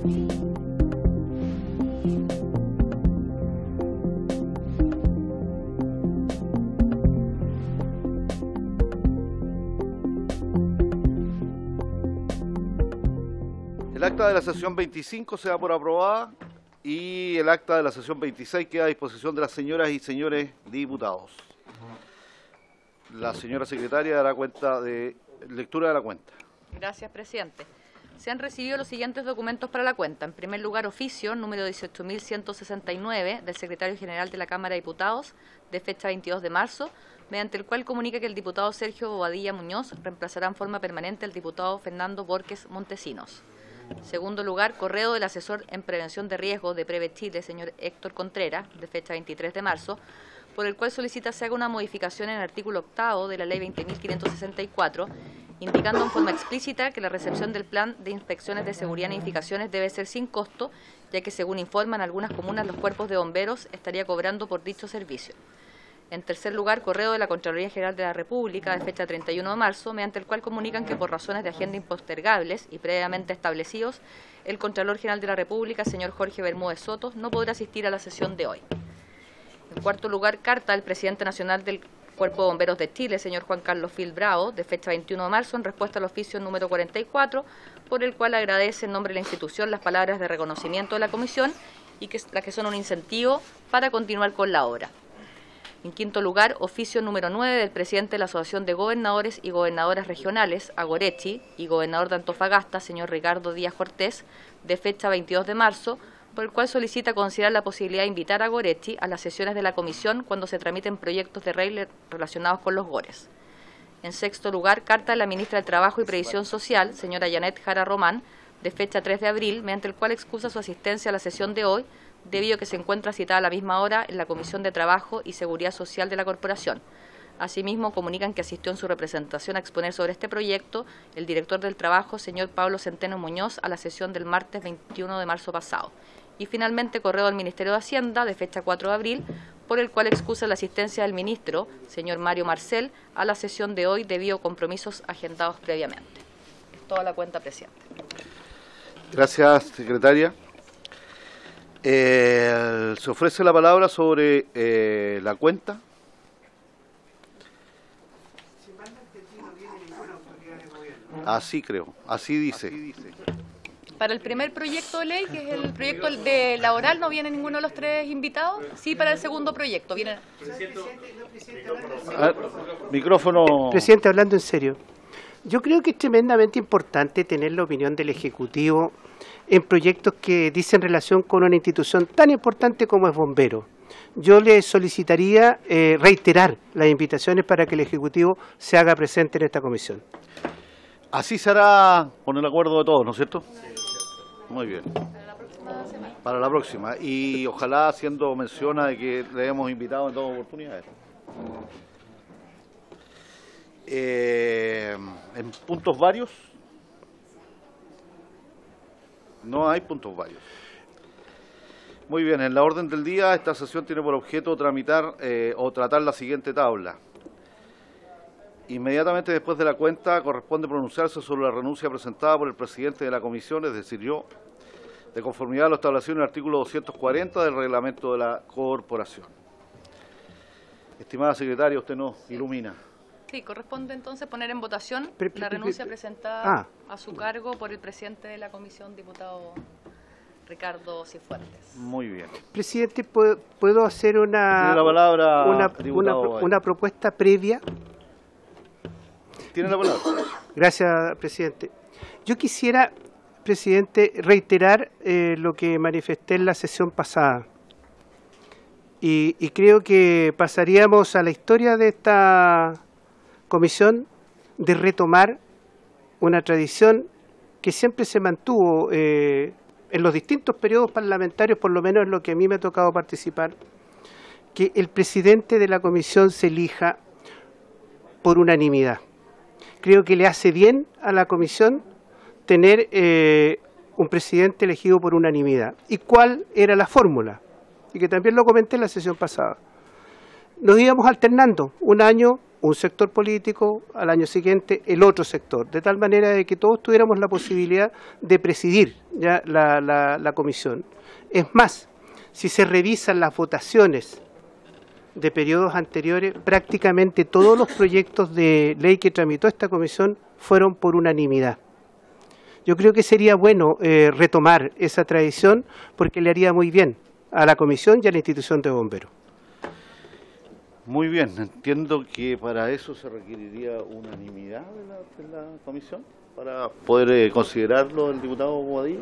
El acta de la sesión 25 se da por aprobada y el acta de la sesión 26 queda a disposición de las señoras y señores diputados. La señora secretaria dará lectura de la cuenta. Gracias, presidente. Se han recibido los siguientes documentos para la cuenta. En primer lugar, oficio número 18.169 del secretario general de la Cámara de Diputados, de fecha 22 de marzo, mediante el cual comunica que el diputado Sergio Bobadilla Muñoz reemplazará en forma permanente al diputado Fernando Borges Montesinos. En segundo lugar, correo del asesor en prevención de riesgos de Preve Chile, señor Héctor Contreras, de fecha 23 de marzo, por el cual solicita se haga una modificación en el artículo 8º de la Ley 20.564, indicando en forma explícita que la recepción del plan de inspecciones de seguridad en edificaciones debe ser sin costo, ya que según informan algunas comunas los cuerpos de bomberos estaría cobrando por dicho servicio. En tercer lugar, correo de la Contraloría General de la República de fecha 31 de marzo, mediante el cual comunican que por razones de agenda impostergables y previamente establecidos, el Contralor General de la República, señor Jorge Bermúdez Soto, no podrá asistir a la sesión de hoy. En cuarto lugar, carta del presidente nacional del Cuerpo de Bomberos de Chile, señor Juan Carlos Fil Bravo, de fecha 21 de marzo, en respuesta al oficio número 44, por el cual agradece en nombre de la institución las palabras de reconocimiento de la comisión y las que son un incentivo para continuar con la obra. En quinto lugar, oficio número 9 del presidente de la Asociación de Gobernadores y Gobernadoras Regionales, Agorechi, y gobernador de Antofagasta, señor Ricardo Díaz Cortés, de fecha 22 de marzo, por el cual solicita considerar la posibilidad de invitar a Agorechi a las sesiones de la comisión cuando se tramiten proyectos de ley relacionados con los GORES. En sexto lugar, carta de la ministra de Trabajo y Previsión Social, señora Janet Jara Román, de fecha 3 de abril, mediante el cual excusa su asistencia a la sesión de hoy, debido a que se encuentra citada a la misma hora en la Comisión de Trabajo y Seguridad Social de la Corporación. Asimismo, comunican que asistió en su representación a exponer sobre este proyecto el director del Trabajo, señor Pablo Centeno Muñoz, a la sesión del martes 21 de marzo pasado. Y finalmente, correo del Ministerio de Hacienda, de fecha 4 de abril, por el cual excusa la asistencia del ministro, señor Mario Marcel, a la sesión de hoy debido a compromisos agendados previamente. Es toda la cuenta, presidente. Gracias, secretaria. Se ofrece la palabra sobre la cuenta. Así creo, así dice. Para el primer proyecto de ley, que es el proyecto de laboral, no viene ninguno de los tres invitados. Sí, para el segundo proyecto viene. Micrófono. Presidente, hablando en serio. Yo creo que es tremendamente importante tener la opinión del Ejecutivo en proyectos que dicen relación con una institución tan importante como es Bomberos. Yo le solicitaría reiterar las invitaciones para que el Ejecutivo se haga presente en esta comisión. Así será con el acuerdo de todos, ¿no es cierto? Muy bien. Para la próxima. Y ojalá haciendo mención de que le hemos invitado en todas oportunidades. ¿En puntos varios? No hay puntos varios. Muy bien, en la orden del día, esta sesión tiene por objeto tramitar o tratar la siguiente tabla. Inmediatamente después de la cuenta corresponde pronunciarse sobre la renuncia presentada por el presidente de la comisión, es decir, yo, de conformidad a lo establecido en el artículo 240 del reglamento de la corporación. Estimada secretaria, usted nos ilumina. Sí, corresponde entonces poner en votación la renuncia presentada a su cargo por el presidente de la comisión, diputado Ricardo Cifuentes. Muy bien. Presidente, ¿puedo hacer una propuesta previa? Tiene la palabra. Gracias, presidente. Yo quisiera, presidente, reiterar lo que manifesté en la sesión pasada. Y creo que pasaríamos a la historia de esta comisión de retomar una tradición que siempre se mantuvo en los distintos periodos parlamentarios, por lo menos en lo que a mí me ha tocado participar, que el presidente de la comisión se elija por unanimidad. Creo que le hace bien a la comisión tener un presidente elegido por unanimidad. ¿Y cuál era la fórmula? Y que también lo comenté en la sesión pasada. Nos íbamos alternando. Un año un sector político, al año siguiente el otro sector, de tal manera de que todos tuviéramos la posibilidad de presidir ya la comisión. Es más, si se revisan las votaciones de periodos anteriores, prácticamente todos los proyectos de ley que tramitó esta comisión fueron por unanimidad. Yo creo que sería bueno retomar esa tradición porque le haría muy bien a la comisión y a la institución de bomberos. Muy bien, entiendo que para eso se requeriría unanimidad de la comisión para poder considerarlo el diputado Bobadilla.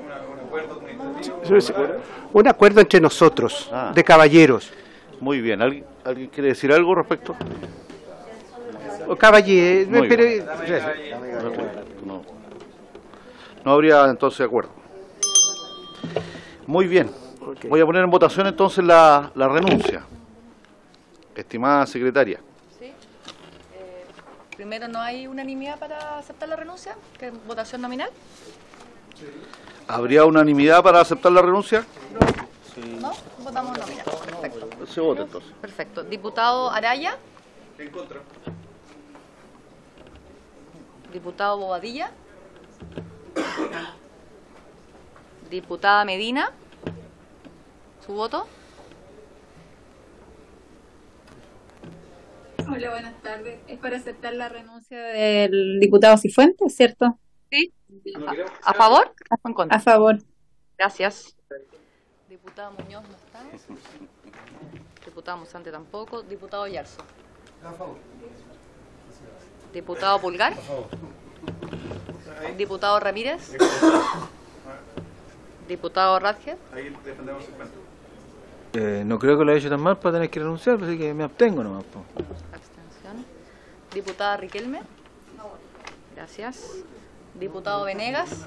Un acuerdo entre nosotros, de caballeros. Muy bien, ¿alguien quiere decir algo respecto? Caballero, pero no habría entonces acuerdo. Muy bien, voy a poner en votación entonces la renuncia. Estimada secretaria. Sí. Primero, ¿no hay unanimidad para aceptar la renuncia? ¿Que es votación nominal? ¿Habría unanimidad para aceptar la renuncia? ¿No? Votamos nominal. Perfecto. Se vota entonces. Perfecto. Diputado Araya. En contra. Diputado Bobadilla. Diputada Medina. ¿Su voto? Hola, buenas tardes. Es para aceptar la renuncia del diputado Cifuentes, ¿cierto? Sí. ¿A favor o en contra? A favor. Gracias. Diputado Muñoz no está. Diputado Musante tampoco. Diputado Yarzo. A favor. Diputado Pulgar. Diputado Ramírez. Diputado Radger. Ahí defendemos 50. No creo que lo haya hecho tan mal para tener que renunciar, así que me abstengo nomás. Abstención. Diputada Riquelme. Gracias. Diputado Venegas.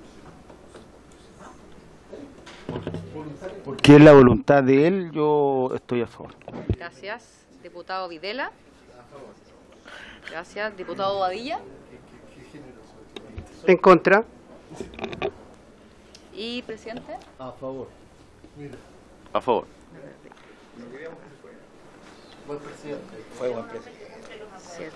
Porque es la voluntad de él, yo estoy a favor. Gracias. Diputado Videla. Gracias. Diputado Bobadilla. en contra. ¿Y presidente? A favor. A favor. Fue buen presidente. 7.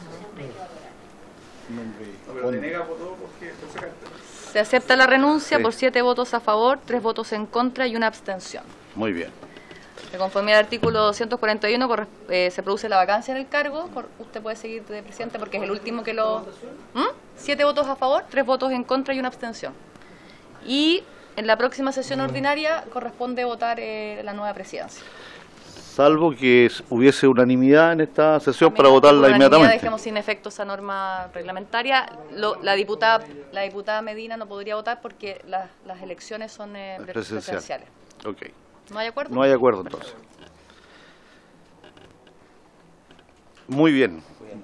Pero denega votó porque fue sacante. Se acepta la renuncia Sí. por 7 votos a favor, 3 votos en contra y una abstención. Muy bien. De conformidad al artículo 241 se produce la vacancia en el cargo. Usted puede seguir de presidente porque es el último que lo... 7 votos a favor, 3 votos en contra y una abstención. Y en la próxima sesión ordinaria corresponde votar la nueva presidencia. Salvo que hubiese unanimidad en esta sesión También para por votarla unanimidad inmediatamente. dejemos sin efecto esa norma reglamentaria. La diputada Medina no podría votar porque las elecciones son Presencial. presenciales. Ok. ¿No hay acuerdo? No hay acuerdo entonces. Muy bien.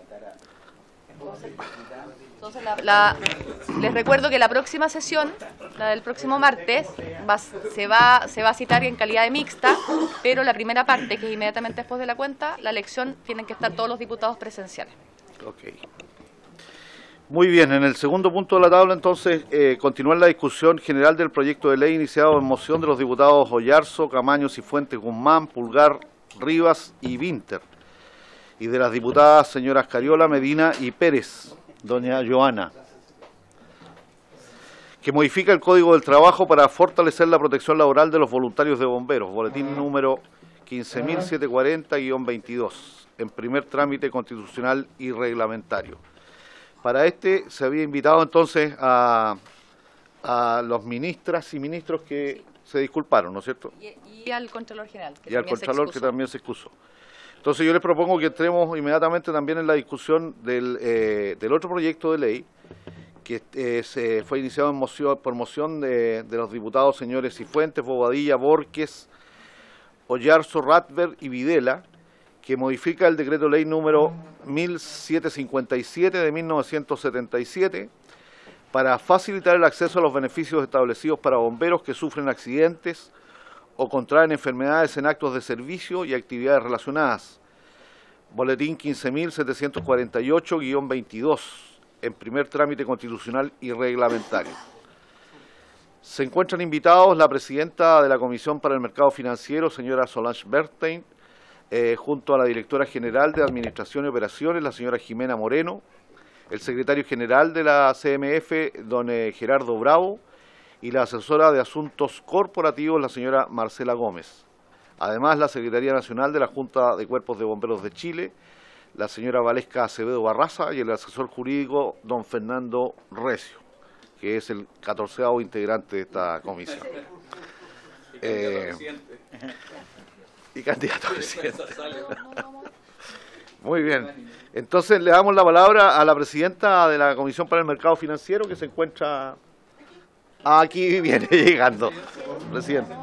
Entonces, les recuerdo que la próxima sesión, la del próximo martes, se va a citar en calidad de mixta, pero la primera parte, que es inmediatamente después de la cuenta, la elección, tienen que estar todos los diputados presenciales. Ok. Muy bien, en el segundo punto de la tabla, entonces, continuar la discusión general del proyecto de ley iniciado en moción de los diputados Oyarzo, Camaño, Cifuentes, Guzmán, Pulgar, Rivas y Vinter, y de las diputadas señoras Cariola, Medina y Pérez, doña Joana, que modifica el Código del Trabajo para fortalecer la protección laboral de los voluntarios de bomberos, boletín número 15.740-22, en primer trámite constitucional y reglamentario. Para este se había invitado entonces a los ministras y ministros que se disculparon, ¿no es cierto? Y al Contralor General, que Y al también se Contralor, que excusó. también se excusó. Entonces yo les propongo que entremos inmediatamente también en la discusión del otro proyecto de ley que fue iniciado por moción de los diputados señores Cifuentes, Bobadilla, Borges, Oyarzo, Radver y Videla, que modifica el decreto ley número 1757 de 1977 para facilitar el acceso a los beneficios establecidos para bomberos que sufren accidentes o contraen enfermedades en actos de servicio y actividades relacionadas. Boletín 15.748-22, en primer trámite constitucional y reglamentario. Se encuentran invitados la presidenta de la Comisión para el Mercado Financiero, señora Solange Bernstein, junto a la directora general de Administración y Operaciones, la señora Jimena Moreno, el secretario general de la CMF, don Gerardo Bravo, y la asesora de Asuntos Corporativos, la señora Marcela Gómez. Además, la Secretaría Nacional de la Junta de Cuerpos de Bomberos de Chile, la señora Valesca Acevedo Barraza, y el asesor jurídico, don Fernando Recio, que es el 14º integrante de esta comisión. Y candidato a presidente. Muy bien. Entonces le damos la palabra a la presidenta de la Comisión para el Mercado Financiero, que se encuentra aquí, viene llegando. Presidente.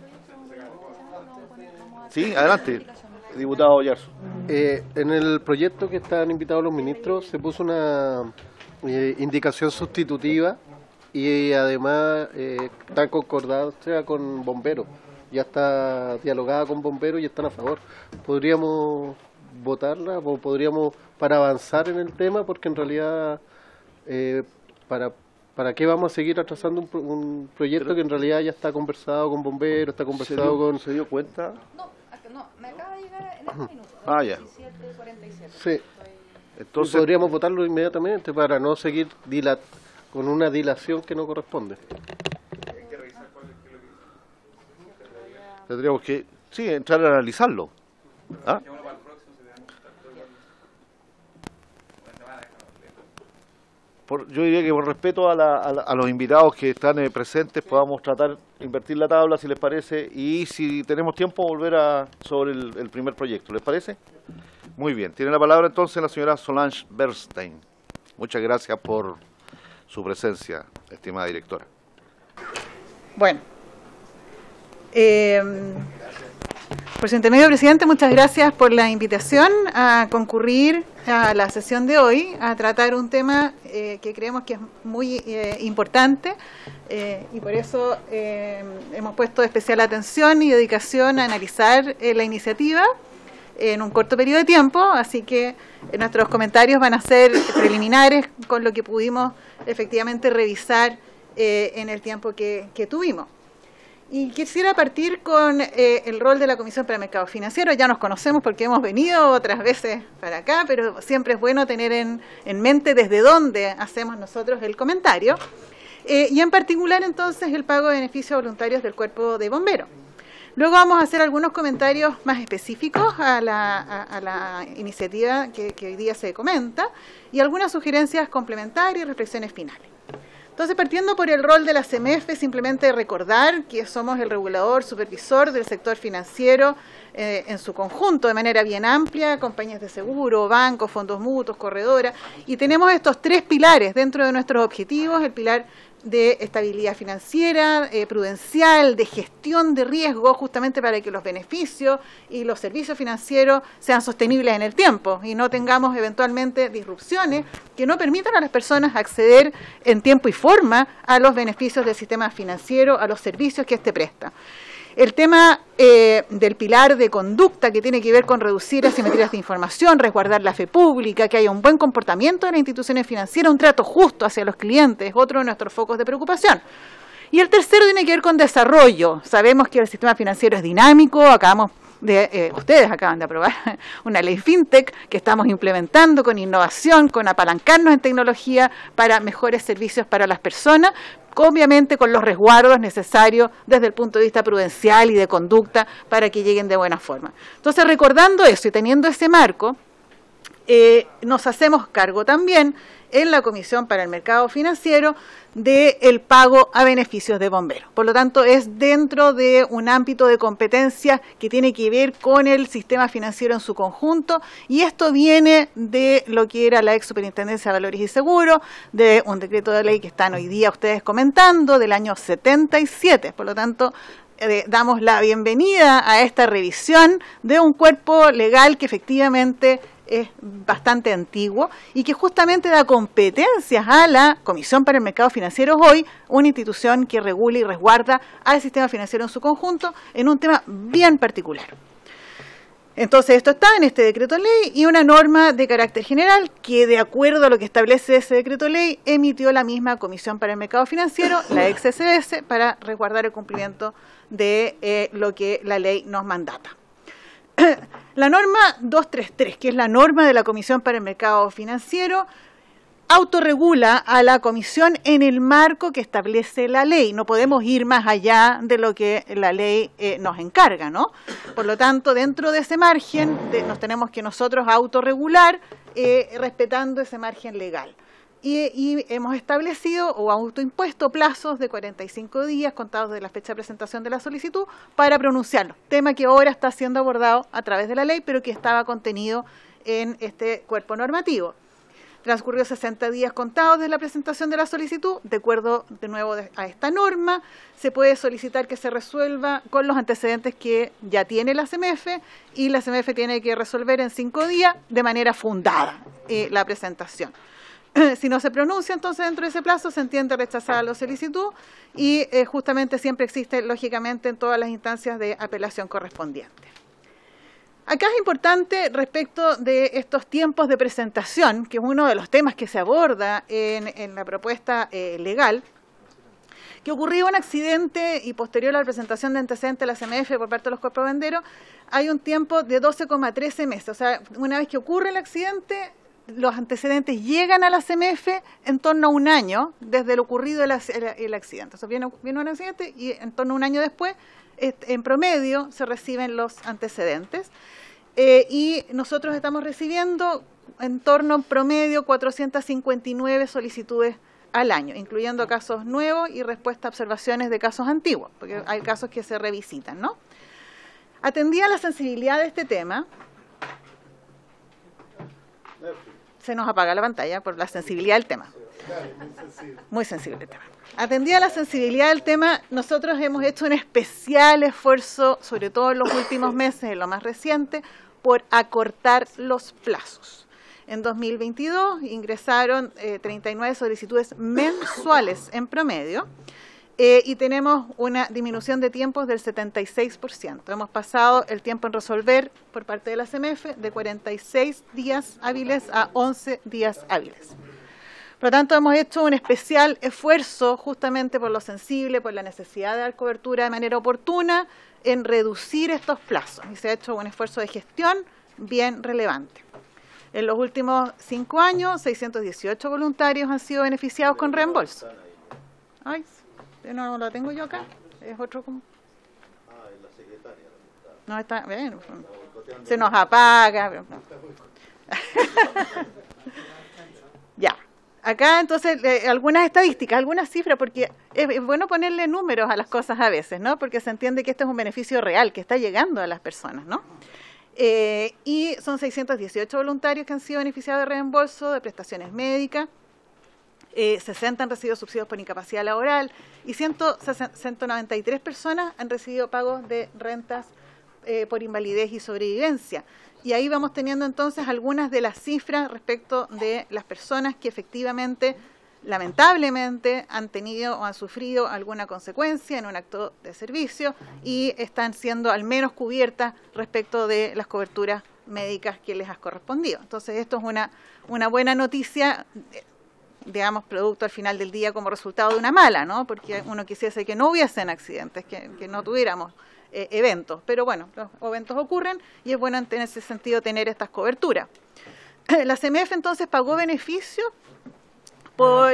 Sí, adelante, diputado Yarzo. En el proyecto que están invitados los ministros se puso una indicación sustitutiva y además está concordada con bomberos. Ya está dialogada con bomberos y están a favor. ¿Podríamos votarla o podríamos para avanzar en el tema? Porque en realidad, ¿para qué vamos a seguir atrasando un proyecto que en realidad ya está conversado con bomberos, está conversado con... ¿Se dio cuenta? No, me acaba de llegar en este minuto. Ah, ya. 17:47. Sí. Entonces, Podríamos votarlo inmediatamente para no seguir con una dilación que no corresponde. tendríamos que, sí, entrar a analizarlo. ¿Ah? Yo diría que por respeto a los invitados que están presentes podamos tratar de invertir la tabla, si les parece, y si tenemos tiempo volver sobre el primer proyecto. ¿Les parece? Muy bien. Tiene la palabra entonces la señora Solange Bernstein. Muchas gracias por su presencia, estimada directora. Bueno. Por su intermedio, presidente, muchas gracias por la invitación a concurrir a la sesión de hoy, a tratar un tema que creemos que es muy importante y por eso hemos puesto especial atención y dedicación a analizar la iniciativa en un corto periodo de tiempo, así que nuestros comentarios van a ser preliminares con lo que pudimos efectivamente revisar en el tiempo que tuvimos. Y quisiera partir con el rol de la Comisión para el Mercado Financiero. Ya nos conocemos porque hemos venido otras veces para acá, pero siempre es bueno tener en mente desde dónde hacemos nosotros el comentario. Y en particular, entonces, el pago de beneficios voluntarios del Cuerpo de Bomberos. Luego vamos a hacer algunos comentarios más específicos a la iniciativa que hoy día se comenta y algunas sugerencias complementarias y reflexiones finales. Entonces, partiendo por el rol de la CMF, simplemente recordar que somos el regulador, supervisor del sector financiero en su conjunto, de manera bien amplia, compañías de seguro, bancos, fondos mutuos, corredoras, y tenemos estos tres pilares dentro de nuestros objetivos: el pilar de estabilidad financiera, prudencial, de gestión de riesgo, justamente para que los beneficios y los servicios financieros sean sostenibles en el tiempo y no tengamos eventualmente disrupciones que no permitan a las personas acceder en tiempo y forma a los beneficios del sistema financiero, a los servicios que éste presta. El tema del pilar de conducta, que tiene que ver con reducir asimetrías de información, resguardar la fe pública, que haya un buen comportamiento de las instituciones financieras, un trato justo hacia los clientes, es otro de nuestros focos de preocupación. Y el tercero tiene que ver con desarrollo. Sabemos que el sistema financiero es dinámico, ustedes acaban de aprobar una ley FinTech que estamos implementando con innovación, con apalancarnos en tecnología para mejores servicios para las personas, obviamente con los resguardos necesarios desde el punto de vista prudencial y de conducta para que lleguen de buena forma. Entonces, recordando eso y teniendo ese marco, nos hacemos cargo también en la Comisión para el Mercado Financiero del pago a beneficios de bomberos. Por lo tanto, es dentro de un ámbito de competencia que tiene que ver con el sistema financiero en su conjunto, y esto viene de lo que era la ex Superintendencia de Valores y Seguros, de un decreto de ley que están hoy día ustedes comentando, del año 77. Por lo tanto, damos la bienvenida a esta revisión de un cuerpo legal que efectivamente es bastante antiguo y que justamente da competencias a la Comisión para el Mercado Financiero hoy, una institución que regula y resguarda al sistema financiero en su conjunto en un tema bien particular. Entonces, esto está en este decreto ley y una norma de carácter general que, de acuerdo a lo que establece ese decreto ley, emitió la misma Comisión para el Mercado Financiero, la ex SBS, para resguardar el cumplimiento de lo que la ley nos mandata. La norma 233, que es la norma de la Comisión para el Mercado Financiero, autorregula a la Comisión en el marco que establece la ley. No podemos ir más allá de lo que la ley nos encarga, ¿no? Por lo tanto, dentro de ese margen nos tenemos que nosotros autorregular respetando ese margen legal. Y hemos establecido o autoimpuesto plazos de 45 días contados de la fecha de presentación de la solicitud para pronunciarlo. Tema que ahora está siendo abordado a través de la ley, pero que estaba contenido en este cuerpo normativo. Transcurrió 60 días contados de la presentación de la solicitud, de acuerdo de nuevo a esta norma, se puede solicitar que se resuelva con los antecedentes que ya tiene la CMF y la CMF tiene que resolver en 5 días de manera fundada la presentación. Si no se pronuncia, entonces dentro de ese plazo se entiende rechazada la solicitud y justamente siempre existe, lógicamente, en todas las instancias de apelación correspondientes. Acá es importante respecto de estos tiempos de presentación, que es uno de los temas que se aborda en la propuesta legal, que ocurrió un accidente y posterior a la presentación de antecedentes de la CMF por parte de los comprovenderos, hay un tiempo de 12,13 meses. O sea, una vez que ocurre el accidente, los antecedentes llegan a la CMF en torno a un año desde lo ocurrido el accidente. O sea, viene un accidente y en torno a un año después, en promedio, se reciben los antecedentes. Y nosotros estamos recibiendo en torno en promedio 459 solicitudes al año, incluyendo casos nuevos y respuesta a observaciones de casos antiguos, porque hay casos que se revisitan, ¿no? Atendida la sensibilidad de este tema, se nos apaga la pantalla por la sensibilidad del tema. Muy sensible el tema. Atendida la sensibilidad del tema, nosotros hemos hecho un especial esfuerzo, sobre todo en los últimos meses, en lo más reciente, por acortar los plazos. En 2022 ingresaron 39 solicitudes mensuales en promedio y tenemos una disminución de tiempos del 76%. Hemos pasado el tiempo en resolver por parte de la CMF de 46 días hábiles a 11 días hábiles. Por lo tanto, hemos hecho un especial esfuerzo justamente por lo sensible, por la necesidad de dar cobertura de manera oportuna en reducir estos plazos. Y se ha hecho un esfuerzo de gestión bien relevante. En los últimos 5 años, 618 voluntarios han sido beneficiados con reembolso. Ay, no la tengo yo acá. Es otro. No está. Bueno, se nos apaga. Ya. Acá entonces algunas estadísticas, algunas cifras, porque es bueno ponerle números a las cosas a veces, ¿no? Porque se entiende que este es un beneficio real que está llegando a las personas, ¿no? Y son 618 voluntarios que han sido beneficiados de reembolso de prestaciones médicas, 60 han recibido subsidios por incapacidad laboral y 193 personas han recibido pagos de rentas por invalidez y sobrevivencia. Y ahí vamos teniendo entonces algunas de las cifras respecto de las personas que efectivamente, lamentablemente, han tenido o han sufrido alguna consecuencia en un acto de servicio y están siendo al menos cubiertas respecto de las coberturas médicas que les ha correspondido. Entonces esto es una buena noticia, digamos, producto al final del día como resultado de una mala, ¿no? Porque uno quisiese que no hubiesen accidentes, que no tuviéramos eventos, pero bueno, los eventos ocurren y es bueno en ese sentido tener estas coberturas. La CMF entonces pagó beneficios por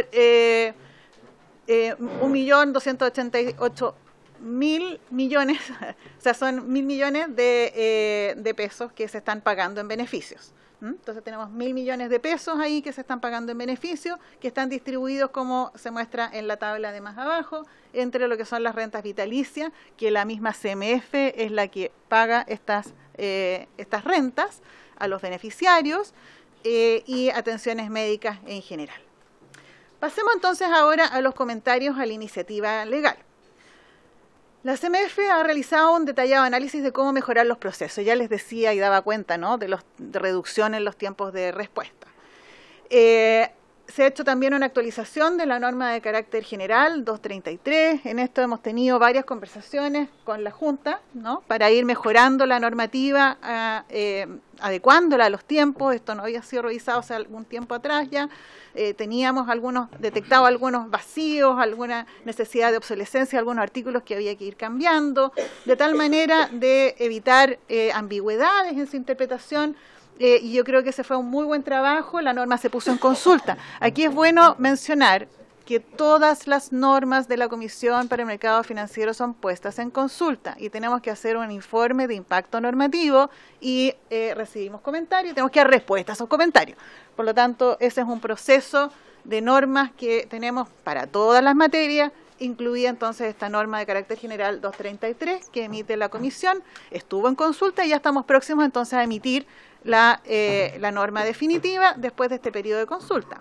1.288.000 millones, o sea, son 1.000 millones de pesos que se están pagando en beneficios. Entonces tenemos 1.000 millones de pesos ahí que se están pagando en beneficios, que están distribuidos como se muestra en la tabla de más abajo, entre lo que son las rentas vitalicias, que la misma CMF es la que paga estas rentas a los beneficiarios y atenciones médicas en general. Pasemos entonces ahora a los comentarios a la iniciativa legal. La CMF ha realizado un detallado análisis de cómo mejorar los procesos. Ya les decía y daba cuenta, ¿no?, de reducción en los tiempos de respuesta. Se ha hecho también una actualización de la norma de carácter general 233. En esto hemos tenido varias conversaciones con la Junta, ¿no?, para ir mejorando la normativa, adecuándola a los tiempos. Esto no había sido revisado hace algún tiempo atrás ya. Teníamos detectado algunos vacíos, alguna necesidad de obsolescencia, algunos artículos que había que ir cambiando, de tal manera de evitar ambigüedades en su interpretación. Y yo creo que ese fue un muy buen trabajo. La norma se puso en consulta. Aquí es bueno mencionar que todas las normas de la Comisión para el Mercado Financiero son puestas en consulta y tenemos que hacer un informe de impacto normativo y recibimos comentarios, tenemos que dar respuesta a esos comentarios. Por lo tanto, ese es un proceso de normas que tenemos para todas las materias, incluida entonces esta norma de carácter general 233 que emite la Comisión. Estuvo en consulta y ya estamos próximos entonces a emitir la norma definitiva después de este periodo de consulta.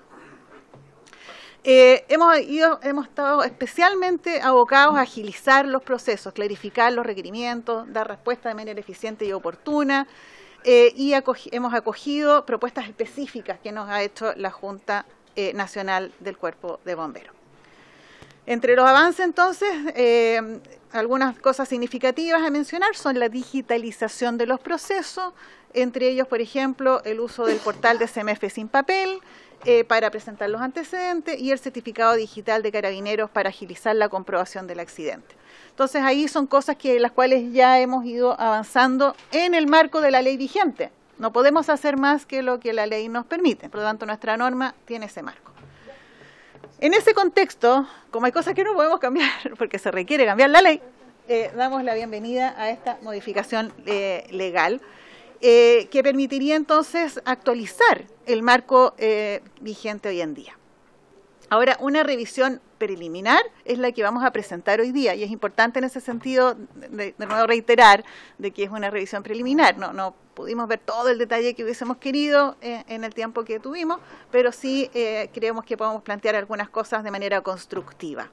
Hemos estado especialmente abocados a agilizar los procesos, clarificar los requerimientos, dar respuesta de manera eficiente y oportuna, y hemos acogido propuestas específicas que nos ha hecho la Junta Nacional del Cuerpo de Bomberos. Entre los avances, entonces, algunas cosas significativas a mencionar son la digitalización de los procesos, entre ellos, por ejemplo, el uso del portal de CMF sin papel para presentar los antecedentes y el certificado digital de Carabineros para agilizar la comprobación del accidente. Entonces, ahí son cosas las cuales ya hemos ido avanzando en el marco de la ley vigente. No podemos hacer más que lo que la ley nos permite, por lo tanto, nuestra norma tiene ese marco. En ese contexto, como hay cosas que no podemos cambiar porque se requiere cambiar la ley, damos la bienvenida a esta modificación legal que permitiría entonces actualizar el marco vigente hoy en día. Ahora, una revisión preliminar es la que vamos a presentar hoy día y es importante en ese sentido de nuevo reiterar de que es una revisión preliminar. No pudimos ver todo el detalle que hubiésemos querido en el tiempo que tuvimos, pero sí creemos que podemos plantear algunas cosas de manera constructiva.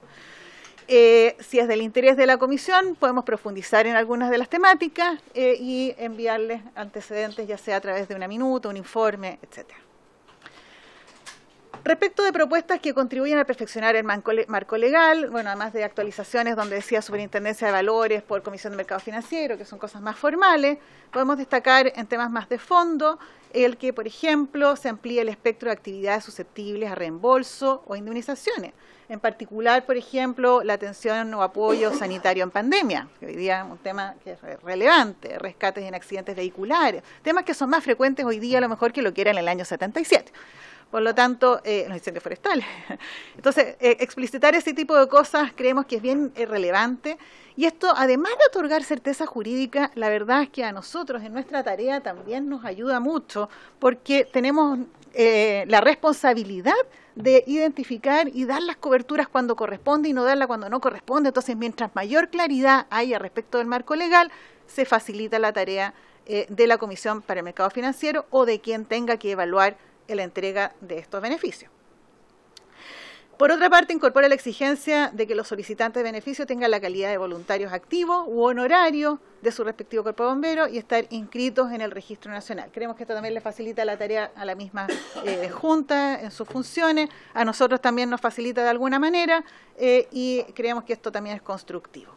Si es del interés de la Comisión, podemos profundizar en algunas de las temáticas y enviarles antecedentes, ya sea a través de una minuta, un informe, etcétera. Respecto de propuestas que contribuyen a perfeccionar el marco legal, bueno, además de actualizaciones donde decía Superintendencia de Valores por Comisión de Mercado Financiero, que son cosas más formales, podemos destacar en temas más de fondo el que, por ejemplo, se amplíe el espectro de actividades susceptibles a reembolso o indemnizaciones. En particular, por ejemplo, la atención o apoyo sanitario en pandemia, que hoy día es un tema que es relevante, rescates en accidentes vehiculares, temas que son más frecuentes hoy día a lo mejor que lo que era en el año 77. Por lo tanto, los incendios forestales. Entonces, explicitar ese tipo de cosas creemos que es bien relevante. Y esto, además de otorgar certeza jurídica, la verdad es que a nosotros en nuestra tarea también nos ayuda mucho porque tenemos la responsabilidad de identificar y dar las coberturas cuando corresponde y no darlas cuando no corresponde. Entonces, mientras mayor claridad haya respecto del marco legal, se facilita la tarea de la Comisión para el Mercado Financiero o de quien tenga que evaluar la entrega de estos beneficios. Por otra parte, incorpora la exigencia de que los solicitantes de beneficio tengan la calidad de voluntarios activos u honorarios de su respectivo cuerpo de bomberos y estar inscritos en el registro nacional. Creemos que esto también le facilita la tarea a la misma Junta en sus funciones, a nosotros también nos facilita de alguna manera y creemos que esto también es constructivo.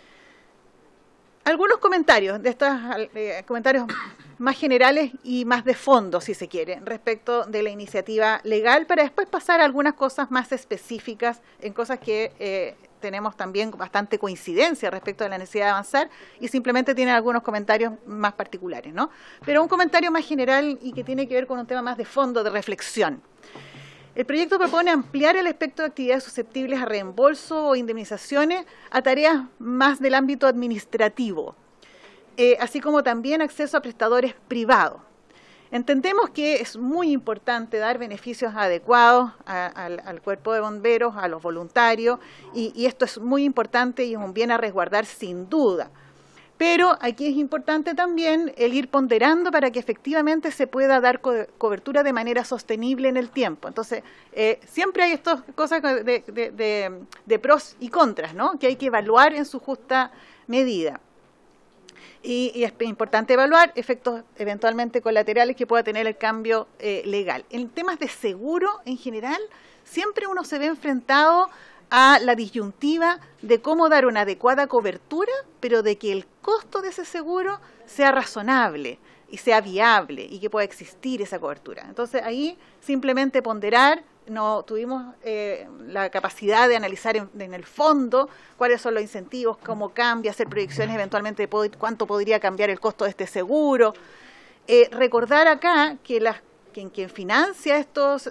Algunos comentarios, de estos comentarios más generales y más de fondo, si se quiere, respecto de la iniciativa legal, para después pasar a algunas cosas más específicas, en cosas que tenemos también bastante coincidencia respecto de la necesidad de avanzar y simplemente tienen algunos comentarios más particulares, ¿no? Pero un comentario más general y que tiene que ver con un tema más de fondo, de reflexión. El proyecto propone ampliar el espectro de actividades susceptibles a reembolso o indemnizaciones a tareas más del ámbito administrativo, así como también acceso a prestadores privados. Entendemos que es muy importante dar beneficios adecuados al cuerpo de bomberos, a los voluntarios, y esto es muy importante y es un bien a resguardar sin duda. Pero aquí es importante también el ir ponderando para que efectivamente se pueda dar cobertura de manera sostenible en el tiempo. Entonces, siempre hay estas cosas de pros y contras, ¿no?, que hay que evaluar en su justa medida. Y es importante evaluar efectos eventualmente colaterales que pueda tener el cambio legal. En temas de seguro, en general, siempre uno se ve enfrentado a la disyuntiva de cómo dar una adecuada cobertura, pero de que el costo de ese seguro sea razonable y sea viable y que pueda existir esa cobertura. Entonces ahí simplemente ponderar, no tuvimos la capacidad de analizar en el fondo cuáles son los incentivos, cómo cambia, hacer proyecciones eventualmente de cuánto podría cambiar el costo de este seguro. Recordar acá que quien financia estos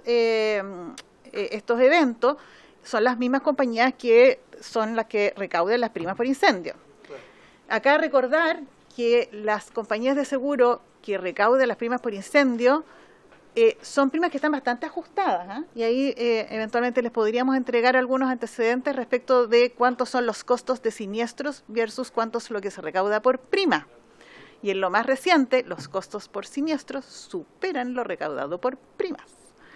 eventos son las mismas compañías que son las que recaudan las primas por incendio. Acá recordar que las compañías de seguro que recaudan las primas por incendio son primas que están bastante ajustadas, y ahí eventualmente les podríamos entregar algunos antecedentes respecto de cuántos son los costos de siniestros versus cuánto es lo que se recauda por prima. Y en lo más reciente, los costos por siniestros superan lo recaudado por primas.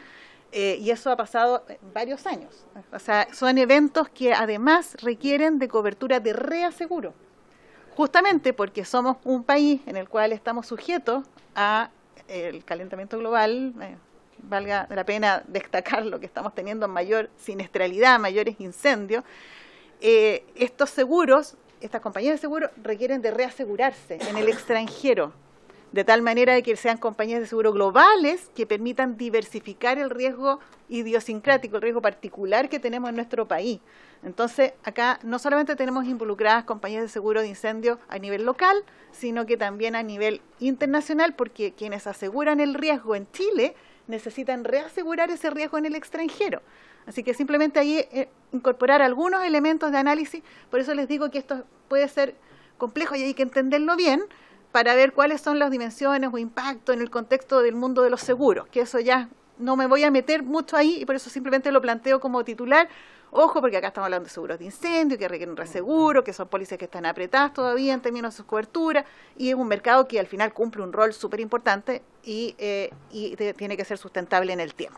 Y eso ha pasado varios años. O sea, son eventos que además requieren de cobertura de reaseguro, justamente porque somos un país en el cual estamos sujetos a el calentamiento global. Valga la pena destacar lo que estamos teniendo en mayor siniestralidad, mayores incendios. Estos seguros, estas compañías de seguro requieren de reasegurarse en el extranjero, de tal manera de que sean compañías de seguro globales que permitan diversificar el riesgo idiosincrático, el riesgo particular que tenemos en nuestro país. Entonces, acá no solamente tenemos involucradas compañías de seguro de incendio a nivel local, sino que también a nivel internacional, porque quienes aseguran el riesgo en Chile necesitan reasegurar ese riesgo en el extranjero. Así que simplemente ahí incorporar algunos elementos de análisis. Por eso les digo que esto puede ser complejo y hay que entenderlo bien, para ver cuáles son las dimensiones o impactos en el contexto del mundo de los seguros, que eso ya no me voy a meter mucho ahí y por eso simplemente lo planteo como titular. Ojo, porque acá estamos hablando de seguros de incendio, que requieren reaseguro, que son pólizas que están apretadas todavía en términos de sus coberturas, y es un mercado que al final cumple un rol súper importante y tiene que ser sustentable en el tiempo.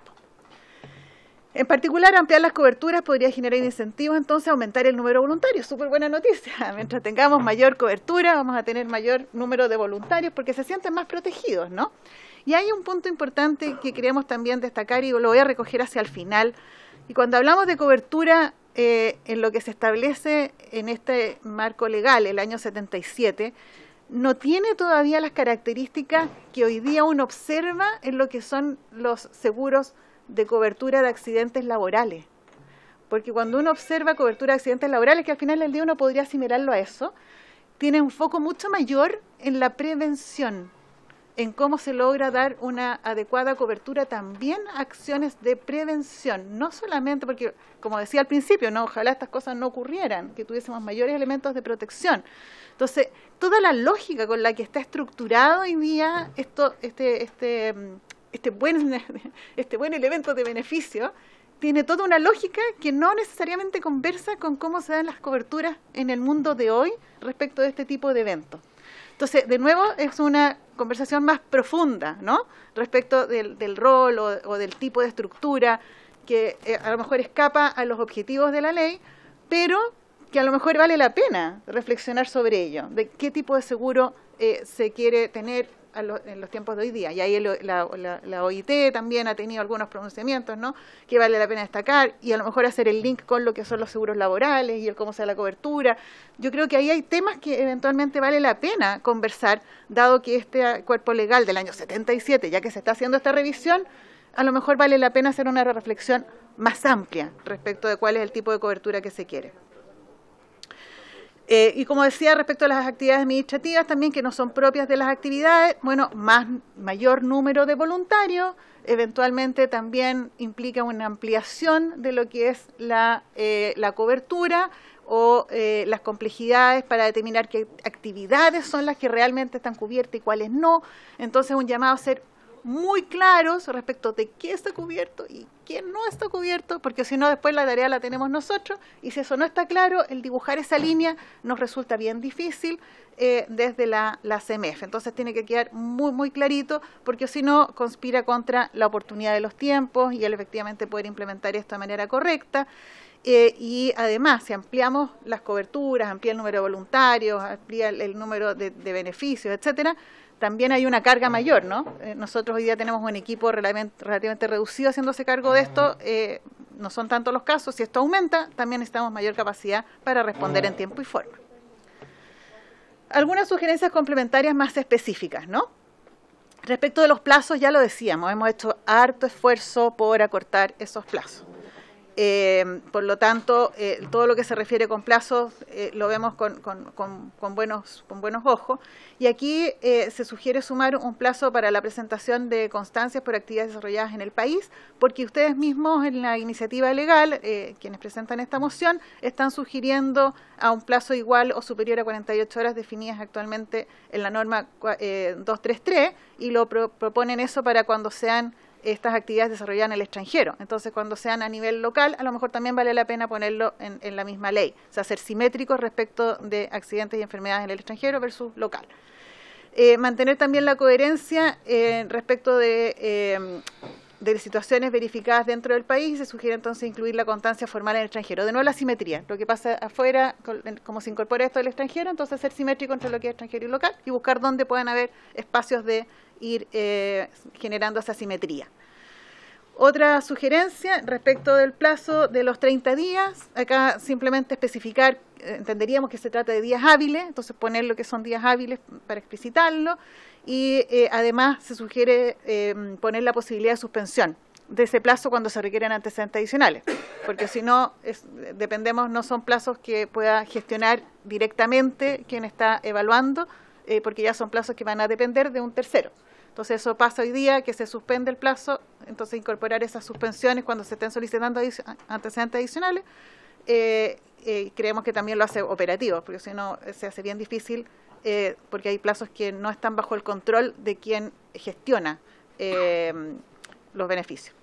En particular, ampliar las coberturas podría generar incentivos, entonces aumentar el número de voluntarios. Súper buena noticia. Mientras tengamos mayor cobertura, vamos a tener mayor número de voluntarios porque se sienten más protegidos, ¿no? Y hay un punto importante que queremos también destacar y lo voy a recoger hacia el final. Y cuando hablamos de cobertura, en lo que se establece en este marco legal, el año 77, no tiene todavía las características que hoy día uno observa en lo que son los seguros de cobertura de accidentes laborales. Porque cuando uno observa cobertura de accidentes laborales, que al final del día uno podría asimilarlo a eso, tiene un foco mucho mayor en la prevención, en cómo se logra dar una adecuada cobertura también a acciones de prevención. No solamente porque, como decía al principio, no, ojalá estas cosas no ocurrieran, que tuviésemos mayores elementos de protección. Entonces, toda la lógica con la que está estructurado hoy día este buen elemento de beneficio tiene toda una lógica que no necesariamente conversa con cómo se dan las coberturas en el mundo de hoy respecto de este tipo de eventos. Entonces, de nuevo, es una conversación más profunda, ¿no?, respecto del rol o del tipo de estructura que a lo mejor escapa a los objetivos de la ley, pero que a lo mejor vale la pena reflexionar sobre ello, de qué tipo de seguro se quiere tener en los tiempos de hoy día. Y ahí la OIT también ha tenido algunos pronunciamientos, ¿no?, que vale la pena destacar, y a lo mejor hacer el link con lo que son los seguros laborales y el cómo sea la cobertura. Yo creo que ahí hay temas que eventualmente vale la pena conversar, dado que este cuerpo legal del año 77, ya que se está haciendo esta revisión, a lo mejor vale la pena hacer una reflexión más amplia respecto de cuál es el tipo de cobertura que se quiere. Y como decía, respecto a las actividades administrativas también que no son propias de las actividades, bueno, mayor número de voluntarios, eventualmente también implica una ampliación de lo que es la cobertura o las complejidades para determinar qué actividades son las que realmente están cubiertas y cuáles no. Entonces, un llamado a ser muy claros respecto de qué está cubierto y qué no está cubierto, porque si no después la tarea la tenemos nosotros, y si eso no está claro, el dibujar esa línea nos resulta bien difícil desde la CMF. Entonces tiene que quedar muy, muy clarito, porque si no conspira contra la oportunidad de los tiempos y el efectivamente poder implementar esto de manera correcta. Y además, si ampliamos las coberturas, amplía el número de voluntarios, amplía el número de beneficios, etcétera, también hay una carga mayor, ¿no? Nosotros hoy día tenemos un equipo relativamente reducido haciéndose cargo de esto, no son tantos los casos. Si esto aumenta, también necesitamos mayor capacidad para responder en tiempo y forma. Algunas sugerencias complementarias más específicas, ¿no? Respecto de los plazos, ya lo decíamos, hemos hecho harto esfuerzo por acortar esos plazos. Por lo tanto, todo lo que se refiere con plazos lo vemos con buenos ojos. Y aquí se sugiere sumar un plazo para la presentación de constancias por actividades desarrolladas en el país, porque ustedes mismos en la iniciativa legal, quienes presentan esta moción, están sugiriendo a un plazo igual o superior a 48 horas definidas actualmente en la norma 233 y lo proponen eso para cuando sean estas actividades desarrolladas en el extranjero. Entonces, cuando sean a nivel local, a lo mejor también vale la pena ponerlo en la misma ley. O sea, ser simétricos respecto de accidentes y enfermedades en el extranjero versus local. Mantener también la coherencia respecto de situaciones verificadas dentro del país. Se sugiere entonces incluir la constancia formal en el extranjero. De nuevo, la simetría. Lo que pasa afuera, como se incorpora esto del extranjero, entonces ser simétrico entre lo que es extranjero y local y buscar dónde puedan haber espacios de ir generando esa simetría. Otra sugerencia respecto del plazo de los 30 días, acá simplemente especificar, entenderíamos que se trata de días hábiles, entonces poner lo que son días hábiles para explicitarlo, y además se sugiere poner la posibilidad de suspensión de ese plazo cuando se requieren antecedentes adicionales, porque si no, dependemos, no son plazos que pueda gestionar directamente quien está evaluando, porque ya son plazos que van a depender de un tercero. Entonces eso pasa hoy día, que se suspende el plazo, entonces incorporar esas suspensiones cuando se estén solicitando antecedentes adicionales, creemos que también lo hace operativo, porque si no se hace bien difícil, porque hay plazos que no están bajo el control de quien gestiona los beneficios.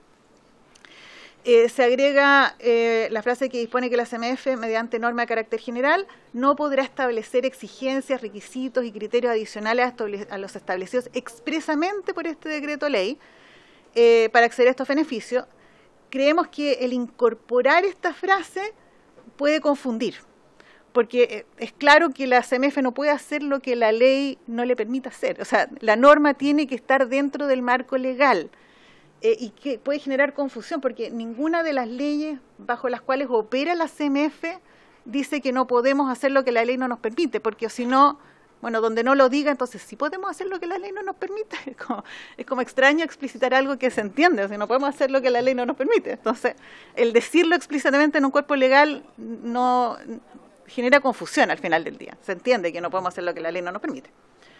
Se agrega la frase que dispone que la CMF, mediante norma de carácter general, no podrá establecer exigencias, requisitos y criterios adicionales a los establecidos expresamente por este decreto ley para acceder a estos beneficios. Creemos que el incorporar esta frase puede confundir, porque es claro que la CMF no puede hacer lo que la ley no le permite hacer. O sea, la norma tiene que estar dentro del marco legal. Y que puede generar confusión, porque ninguna de las leyes bajo las cuales opera la CMF dice que no podemos hacer lo que la ley no nos permite, porque si no, bueno, donde no lo diga, entonces sí podemos hacer lo que la ley no nos permite. Es como extraño explicitar algo que se entiende, o sea, no podemos hacer lo que la ley no nos permite. Entonces, el decirlo explícitamente en un cuerpo legal no genera confusión al final del día. Se entiende que no podemos hacer lo que la ley no nos permite.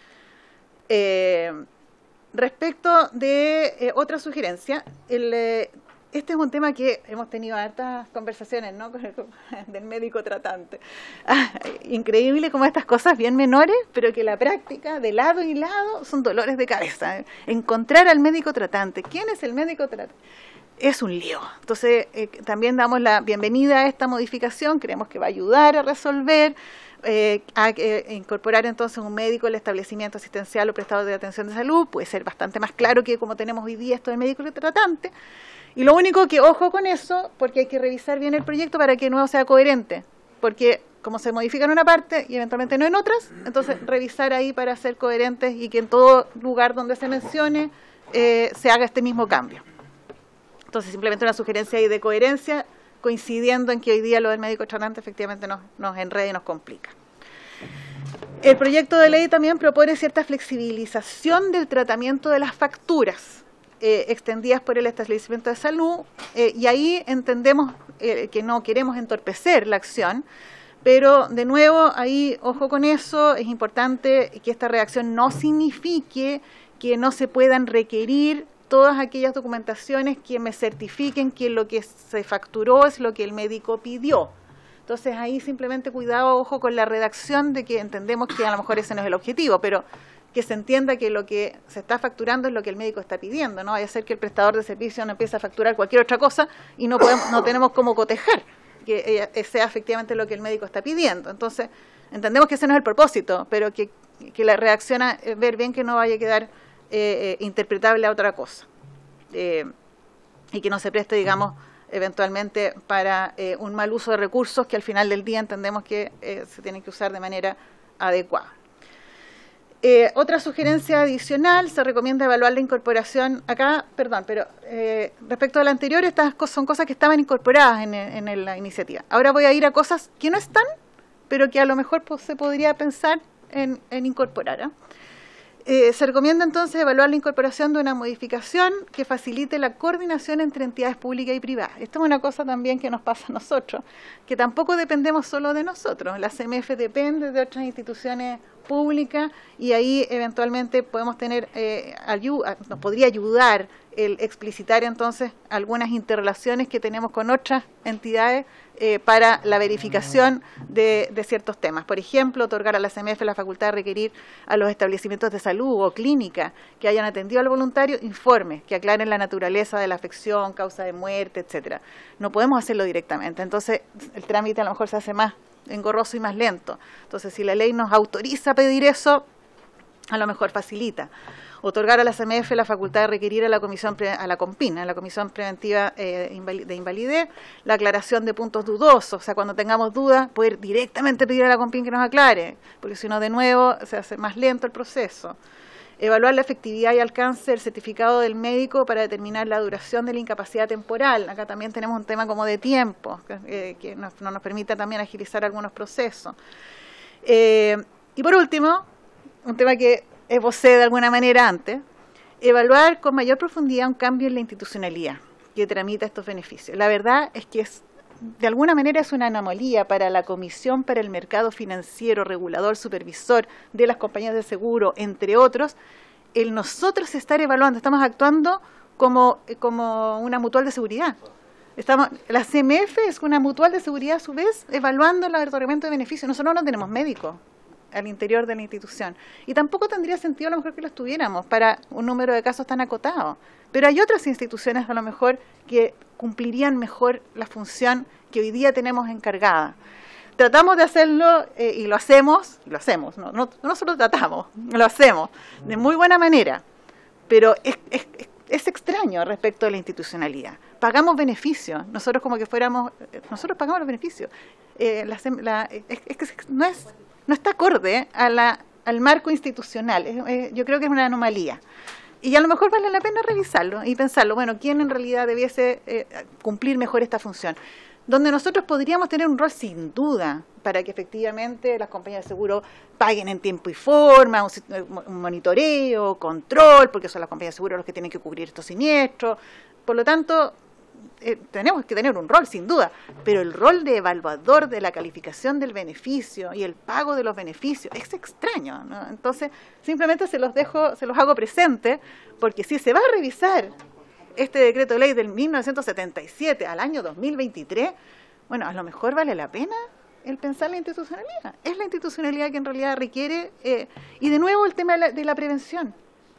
Respecto de otra sugerencia, este es un tema que hemos tenido hartas conversaciones, ¿no? Del médico tratante. Increíble como estas cosas bien menores, pero que la práctica de lado y lado son dolores de cabeza. Encontrar al médico tratante. ¿Quién es el médico tratante? Es un lío. Entonces, también damos la bienvenida a esta modificación, creemos que va a ayudar a resolver, a incorporar entonces un médico al establecimiento asistencial o prestador de atención de salud, puede ser bastante más claro que como tenemos hoy día esto del médico tratante. Y lo único que, ojo con eso, porque hay que revisar bien el proyecto para que de nuevo sea coherente, porque como se modifica en una parte y eventualmente no en otras, entonces revisar ahí para ser coherentes y que en todo lugar donde se mencione se haga este mismo cambio. Entonces simplemente una sugerencia ahí de coherencia, coincidiendo en que hoy día lo del médico tratante efectivamente nos enreda y nos complica. El proyecto de ley también propone cierta flexibilización del tratamiento de las facturas extendidas por el establecimiento de salud, y ahí entendemos que no queremos entorpecer la acción, pero de nuevo ahí ojo con eso, es importante que esta redacción no signifique que no se puedan requerir todas aquellas documentaciones que me certifiquen que lo que se facturó es lo que el médico pidió. Entonces ahí simplemente cuidado, ojo con la redacción, de que entendemos que a lo mejor ese no es el objetivo, pero que se entienda que lo que se está facturando es lo que el médico está pidiendo, no vaya a ser que el prestador de servicio no empiece a facturar cualquier otra cosa y no tenemos cómo cotejar que sea efectivamente lo que el médico está pidiendo. Entonces entendemos que ese no es el propósito, pero que la redacción a ver bien que no vaya a quedar interpretable a otra cosa, y que no se preste, digamos, eventualmente para un mal uso de recursos que al final del día entendemos que se tienen que usar de manera adecuada. Otra sugerencia adicional, se recomienda evaluar la incorporación, respecto a la anterior, estas son cosas que estaban incorporadas en la iniciativa. Ahora voy a ir a cosas que no están, pero que a lo mejor se podría pensar en incorporar. Se recomienda entonces evaluar la incorporación de una modificación que facilite la coordinación entre entidades públicas y privadas. Esto es una cosa también que nos pasa a nosotros, que tampoco dependemos solo de nosotros. La CMF depende de otras instituciones públicas y ahí eventualmente podemos tener ayuda, nos podría ayudar el explicitar entonces algunas interrelaciones que tenemos con otras entidades para la verificación de ciertos temas. Por ejemplo, otorgar a la CMF la facultad de requerir a los establecimientos de salud o clínica que hayan atendido al voluntario informes que aclaren la naturaleza de la afección, causa de muerte, etcétera. No podemos hacerlo directamente, entonces el trámite a lo mejor se hace más engorroso y más lento. Entonces, si la ley nos autoriza a pedir eso, a lo mejor facilita. Otorgar a la CMF la facultad de requerir a la Comisión Preventiva de Invalidez, la aclaración de puntos dudosos, o sea, cuando tengamos dudas, poder directamente pedir a la COMPIN que nos aclare, porque si no, de nuevo, se hace más lento el proceso. Evaluar la efectividad y alcance del certificado del médico para determinar la duración de la incapacidad temporal. Acá también tenemos un tema como de tiempo, que no nos permite también agilizar algunos procesos. Y por último, un tema que esbocé de alguna manera antes, evaluar con mayor profundidad un cambio en la institucionalidad que tramita estos beneficios. La verdad es que de alguna manera es una anomalía para la Comisión para el Mercado Financiero, Regulador, Supervisor de las compañías de seguro, entre otros, el nosotros estar evaluando, estamos actuando como una mutual de seguridad. La CMF es una mutual de seguridad a su vez, evaluando el otorgamiento de beneficios. Nosotros no tenemos médicos al interior de la institución. Y tampoco tendría sentido a lo mejor que los tuviéramos para un número de casos tan acotado. Pero hay otras instituciones a lo mejor que cumplirían mejor la función que hoy día tenemos encargada. Tratamos de hacerlo y lo hacemos, no solo tratamos, lo hacemos de muy buena manera, pero es extraño respecto a la institucionalidad. Pagamos beneficios, nosotros pagamos los beneficios. No está acorde al marco institucional. Yo creo que es una anomalía. Y a lo mejor vale la pena revisarlo y pensarlo, bueno, ¿quién en realidad debiese cumplir mejor esta función? Donde nosotros podríamos tener un rol sin duda para que efectivamente las compañías de seguro paguen en tiempo y forma, un monitoreo, control, porque son las compañías de seguro los que tienen que cubrir estos siniestros. Por lo tanto, tenemos que tener un rol sin duda, pero el rol de evaluador de la calificación del beneficio y el pago de los beneficios es extraño, ¿no? Entonces simplemente se los hago presente, porque si se va a revisar este decreto de ley del 1977 al año 2023, bueno, a lo mejor vale la pena el pensar la institucionalidad. Es la institucionalidad que en realidad requiere, y de nuevo el tema de la prevención,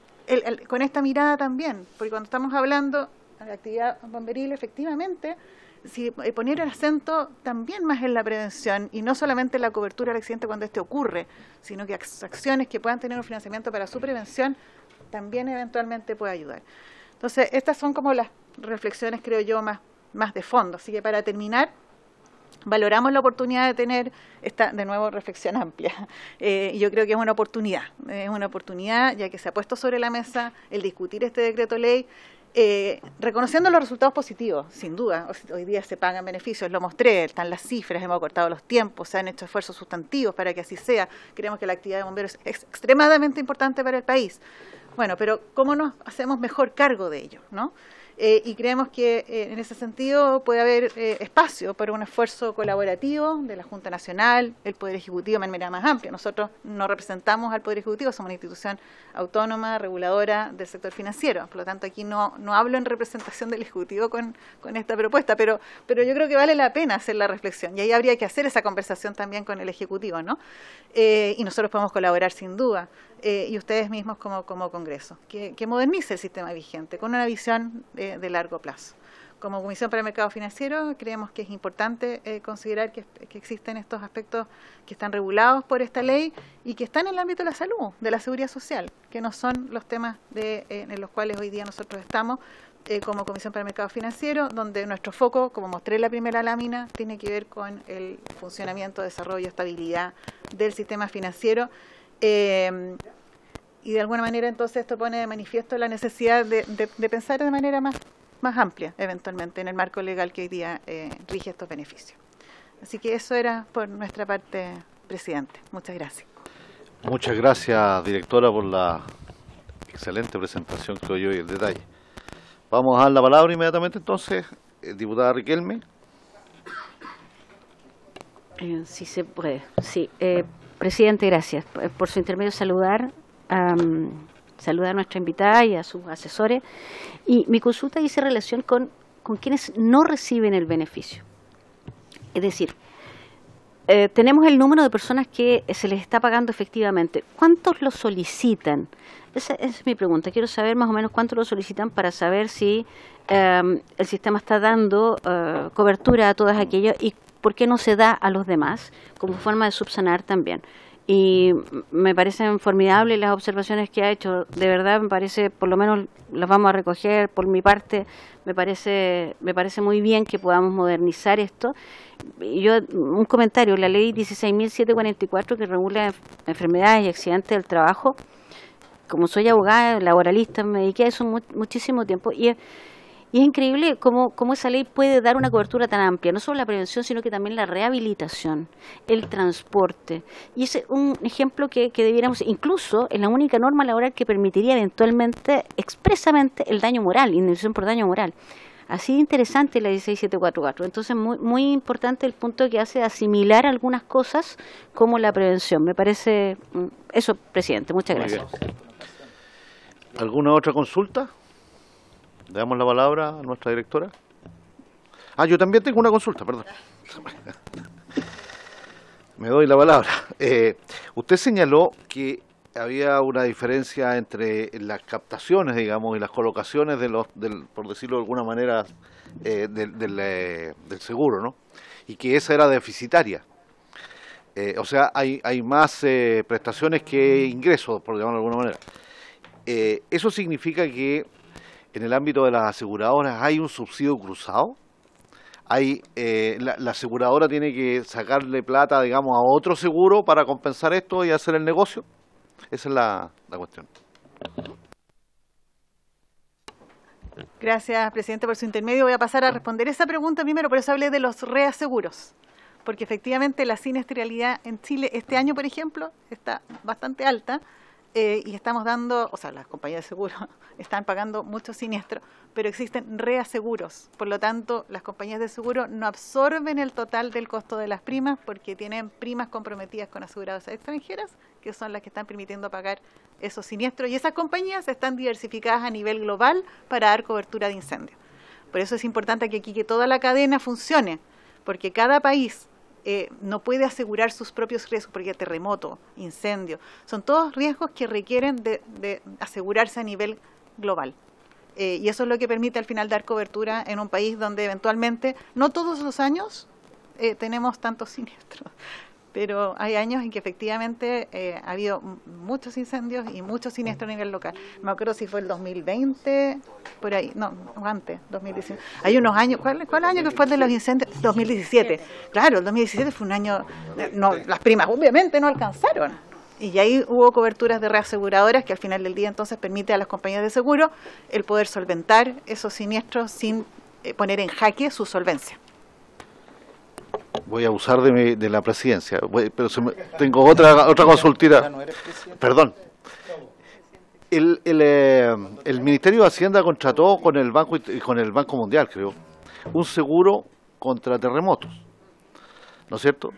con esta mirada también, porque cuando estamos hablando de actividad bomberil, efectivamente, poner el acento también más en la prevención y no solamente en la cobertura del accidente cuando este ocurre, sino que acciones que puedan tener un financiamiento para su prevención también eventualmente puede ayudar. Entonces, estas son como las reflexiones, creo yo, más de fondo. Así que para terminar, valoramos la oportunidad de tener esta, de nuevo, reflexión amplia. Yo creo que es una oportunidad, ya que se ha puesto sobre la mesa el discutir este decreto ley, reconociendo los resultados positivos, sin duda. Hoy día se pagan beneficios, lo mostré, están las cifras, hemos acortado los tiempos, se han hecho esfuerzos sustantivos para que así sea. Creemos que la actividad de bomberos es extremadamente importante para el país. Bueno, pero ¿cómo nos hacemos mejor cargo de ello, ¿no? Y creemos que en ese sentido puede haber espacio para un esfuerzo colaborativo de la Junta Nacional, el Poder Ejecutivo de manera más amplia. Nosotros no representamos al Poder Ejecutivo, somos una institución autónoma, reguladora del sector financiero. Por lo tanto, aquí no hablo en representación del Ejecutivo con esta propuesta, pero yo creo que vale la pena hacer la reflexión. Y ahí habría que hacer esa conversación también con el Ejecutivo, ¿no? Y nosotros podemos colaborar sin duda. Y ustedes mismos como Congreso, que modernice el sistema vigente con una visión de largo plazo. Como Comisión para el Mercado Financiero creemos que es importante considerar que existen estos aspectos que están regulados por esta ley y que están en el ámbito de la salud, de la seguridad social, que no son los temas en los cuales hoy día nosotros estamos, como Comisión para el Mercado Financiero, donde nuestro foco, como mostré en la primera lámina, tiene que ver con el funcionamiento, desarrollo, estabilidad del sistema financiero. Y de alguna manera entonces esto pone de manifiesto la necesidad de pensar de manera más amplia, eventualmente, en el marco legal que hoy día rige estos beneficios. Así que eso era por nuestra parte, presidente. Muchas gracias. Muchas gracias, directora, por la excelente presentación, creo yo, y el detalle. Vamos a dar la palabra inmediatamente entonces, diputada Riquelme. Sí se puede. Sí, presidente, gracias. Por su intermedio saludar a nuestra invitada y a sus asesores. Y mi consulta dice relación con quienes no reciben el beneficio. Es decir, tenemos el número de personas que se les está pagando efectivamente. ¿Cuántos lo solicitan? Esa es mi pregunta. Quiero saber más o menos cuántos lo solicitan para saber si el sistema está dando cobertura a todas aquellas y por qué no se da a los demás como forma de subsanar también. Y me parecen formidables las observaciones que ha hecho. De verdad, me parece, por lo menos las vamos a recoger por mi parte. Me parece muy bien que podamos modernizar esto. Y yo, un comentario, la ley 16.744 que regula enfermedades y accidentes del trabajo. Como soy abogada, laboralista, me dediqué a eso muchísimo tiempo y es increíble cómo esa ley puede dar una cobertura tan amplia, no solo la prevención, sino que también la rehabilitación, el transporte. Y es un ejemplo que debiéramos, incluso en la única norma laboral que permitiría eventualmente, expresamente, el daño moral, indemnización por daño moral. Así de interesante la 16744. Entonces, muy importante el punto que hace de asimilar algunas cosas como la prevención. Me parece eso, presidente. Muchas gracias. ¿Alguna otra consulta? Le damos la palabra a nuestra directora. Yo también tengo una consulta, perdón. Me doy la palabra. Usted señaló que había una diferencia entre las captaciones, digamos, y las colocaciones por decirlo de alguna manera, del seguro, ¿no? Y que esa era deficitaria. O sea, hay más prestaciones que ingresos, por llamarlo de alguna manera. ¿Eso significa que en el ámbito de las aseguradoras hay un subsidio cruzado? La aseguradora tiene que sacarle plata, digamos, a otro seguro para compensar esto y hacer el negocio. Esa es la cuestión. Gracias, presidente, por su intermedio. Voy a pasar a responder esa pregunta primero, por eso hablé de los reaseguros. Porque efectivamente la siniestralidad en Chile este año, por ejemplo, está bastante alta. Y estamos dando, o sea, las compañías de seguro están pagando muchos siniestros, pero existen reaseguros. Por lo tanto, las compañías de seguro no absorben el total del costo de las primas porque tienen primas comprometidas con aseguradoras extranjeras, que son las que están permitiendo pagar esos siniestros. Y esas compañías están diversificadas a nivel global para dar cobertura de incendios. Por eso es importante que aquí que toda la cadena funcione, porque cada país no puede asegurar sus propios riesgos, porque terremoto, incendio, son todos riesgos que requieren de asegurarse a nivel global. Y eso es lo que permite al final dar cobertura en un país donde eventualmente, no todos los años tenemos tantos siniestros, pero hay años en que efectivamente ha habido muchos incendios y muchos siniestros a nivel local. No me acuerdo si fue el 2020, por ahí, no, antes, 2019. Hay unos años, ¿cuál año que fue el de los incendios? 2017. Claro, el 2017 fue un año, las primas obviamente no alcanzaron. Y ahí hubo coberturas de reaseguradoras que al final del día entonces permite a las compañías de seguro el poder solventar esos siniestros sin poner en jaque su solvencia. Voy a abusar de la presidencia, pero tengo otra consultita. Perdón. El Ministerio de Hacienda contrató con el Banco Mundial, creo, un seguro contra terremotos, ¿no es cierto?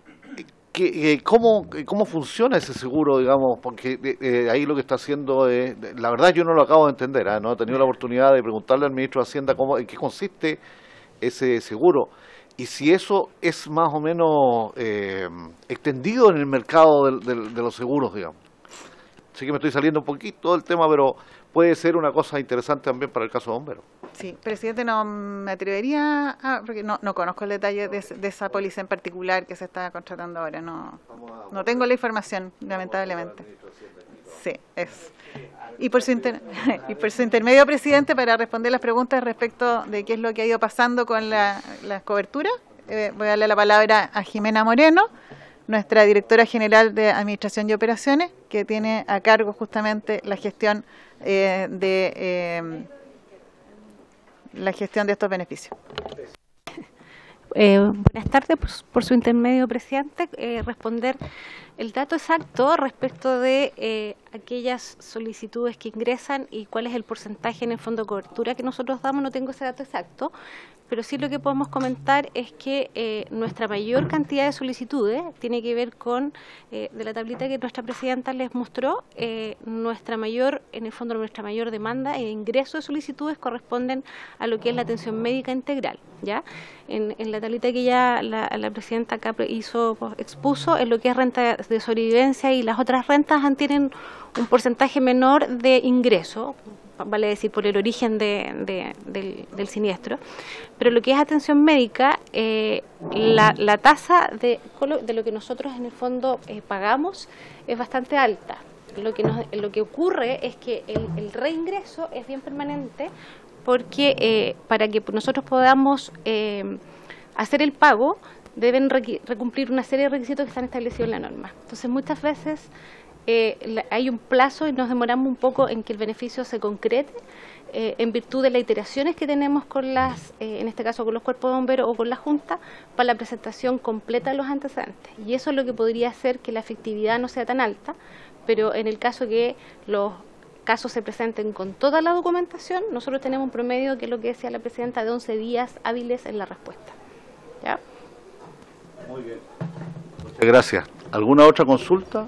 ¿Cómo funciona ese seguro, digamos? Porque ahí lo que está haciendo es, la verdad yo no lo acabo de entender, no he tenido la oportunidad de preguntarle al Ministro de Hacienda en qué consiste ese seguro. Y si eso es más o menos extendido en el mercado de los seguros, digamos. Sé que me estoy saliendo un poquito del tema, pero puede ser una cosa interesante también para el caso de bomberos. Sí, presidente, no me atrevería porque no conozco el detalle de esa póliza en particular que se está contratando ahora. No tengo la información, lamentablemente. Sí, eso. Y por su intermedio, presidente, para responder las preguntas respecto de qué es lo que ha ido pasando con las coberturas, voy a darle la palabra a Jimena Moreno, nuestra directora general de Administración y Operaciones, que tiene a cargo justamente la gestión de estos beneficios. Buenas tardes, por su intermedio, presidente. Responder el dato exacto respecto de aquellas solicitudes que ingresan y cuál es el porcentaje en el fondo de cobertura que nosotros damos, no tengo ese dato exacto, pero sí lo que podemos comentar es que nuestra mayor cantidad de solicitudes tiene que ver con, de la tablita que nuestra presidenta les mostró, nuestra mayor demanda e ingreso de solicitudes corresponden a lo que es la atención médica integral, ¿ya? En la tablita que ya la presidenta acá expuso, en lo que es renta de sobrevivencia y las otras rentas tienen un porcentaje menor de ingreso, vale decir, por el origen del siniestro, pero lo que es atención médica, la tasa de lo que nosotros en el fondo pagamos es bastante alta. Lo que ocurre es que el reingreso es bien permanente, porque para que nosotros podamos hacer el pago deben cumplir una serie de requisitos que están establecidos en la norma. Entonces muchas veces hay un plazo y nos demoramos un poco en que el beneficio se concrete en virtud de las iteraciones que tenemos con en este caso con los cuerpos de bomberos o con la Junta, para la presentación completa de los antecedentes. Y eso es lo que podría hacer que la efectividad no sea tan alta, pero en el caso que los casos se presenten con toda la documentación, nosotros tenemos un promedio, que es lo que decía la presidenta, de 11 días hábiles en la respuesta. ¿Ya? Muy bien. Muchas gracias. ¿Alguna otra consulta?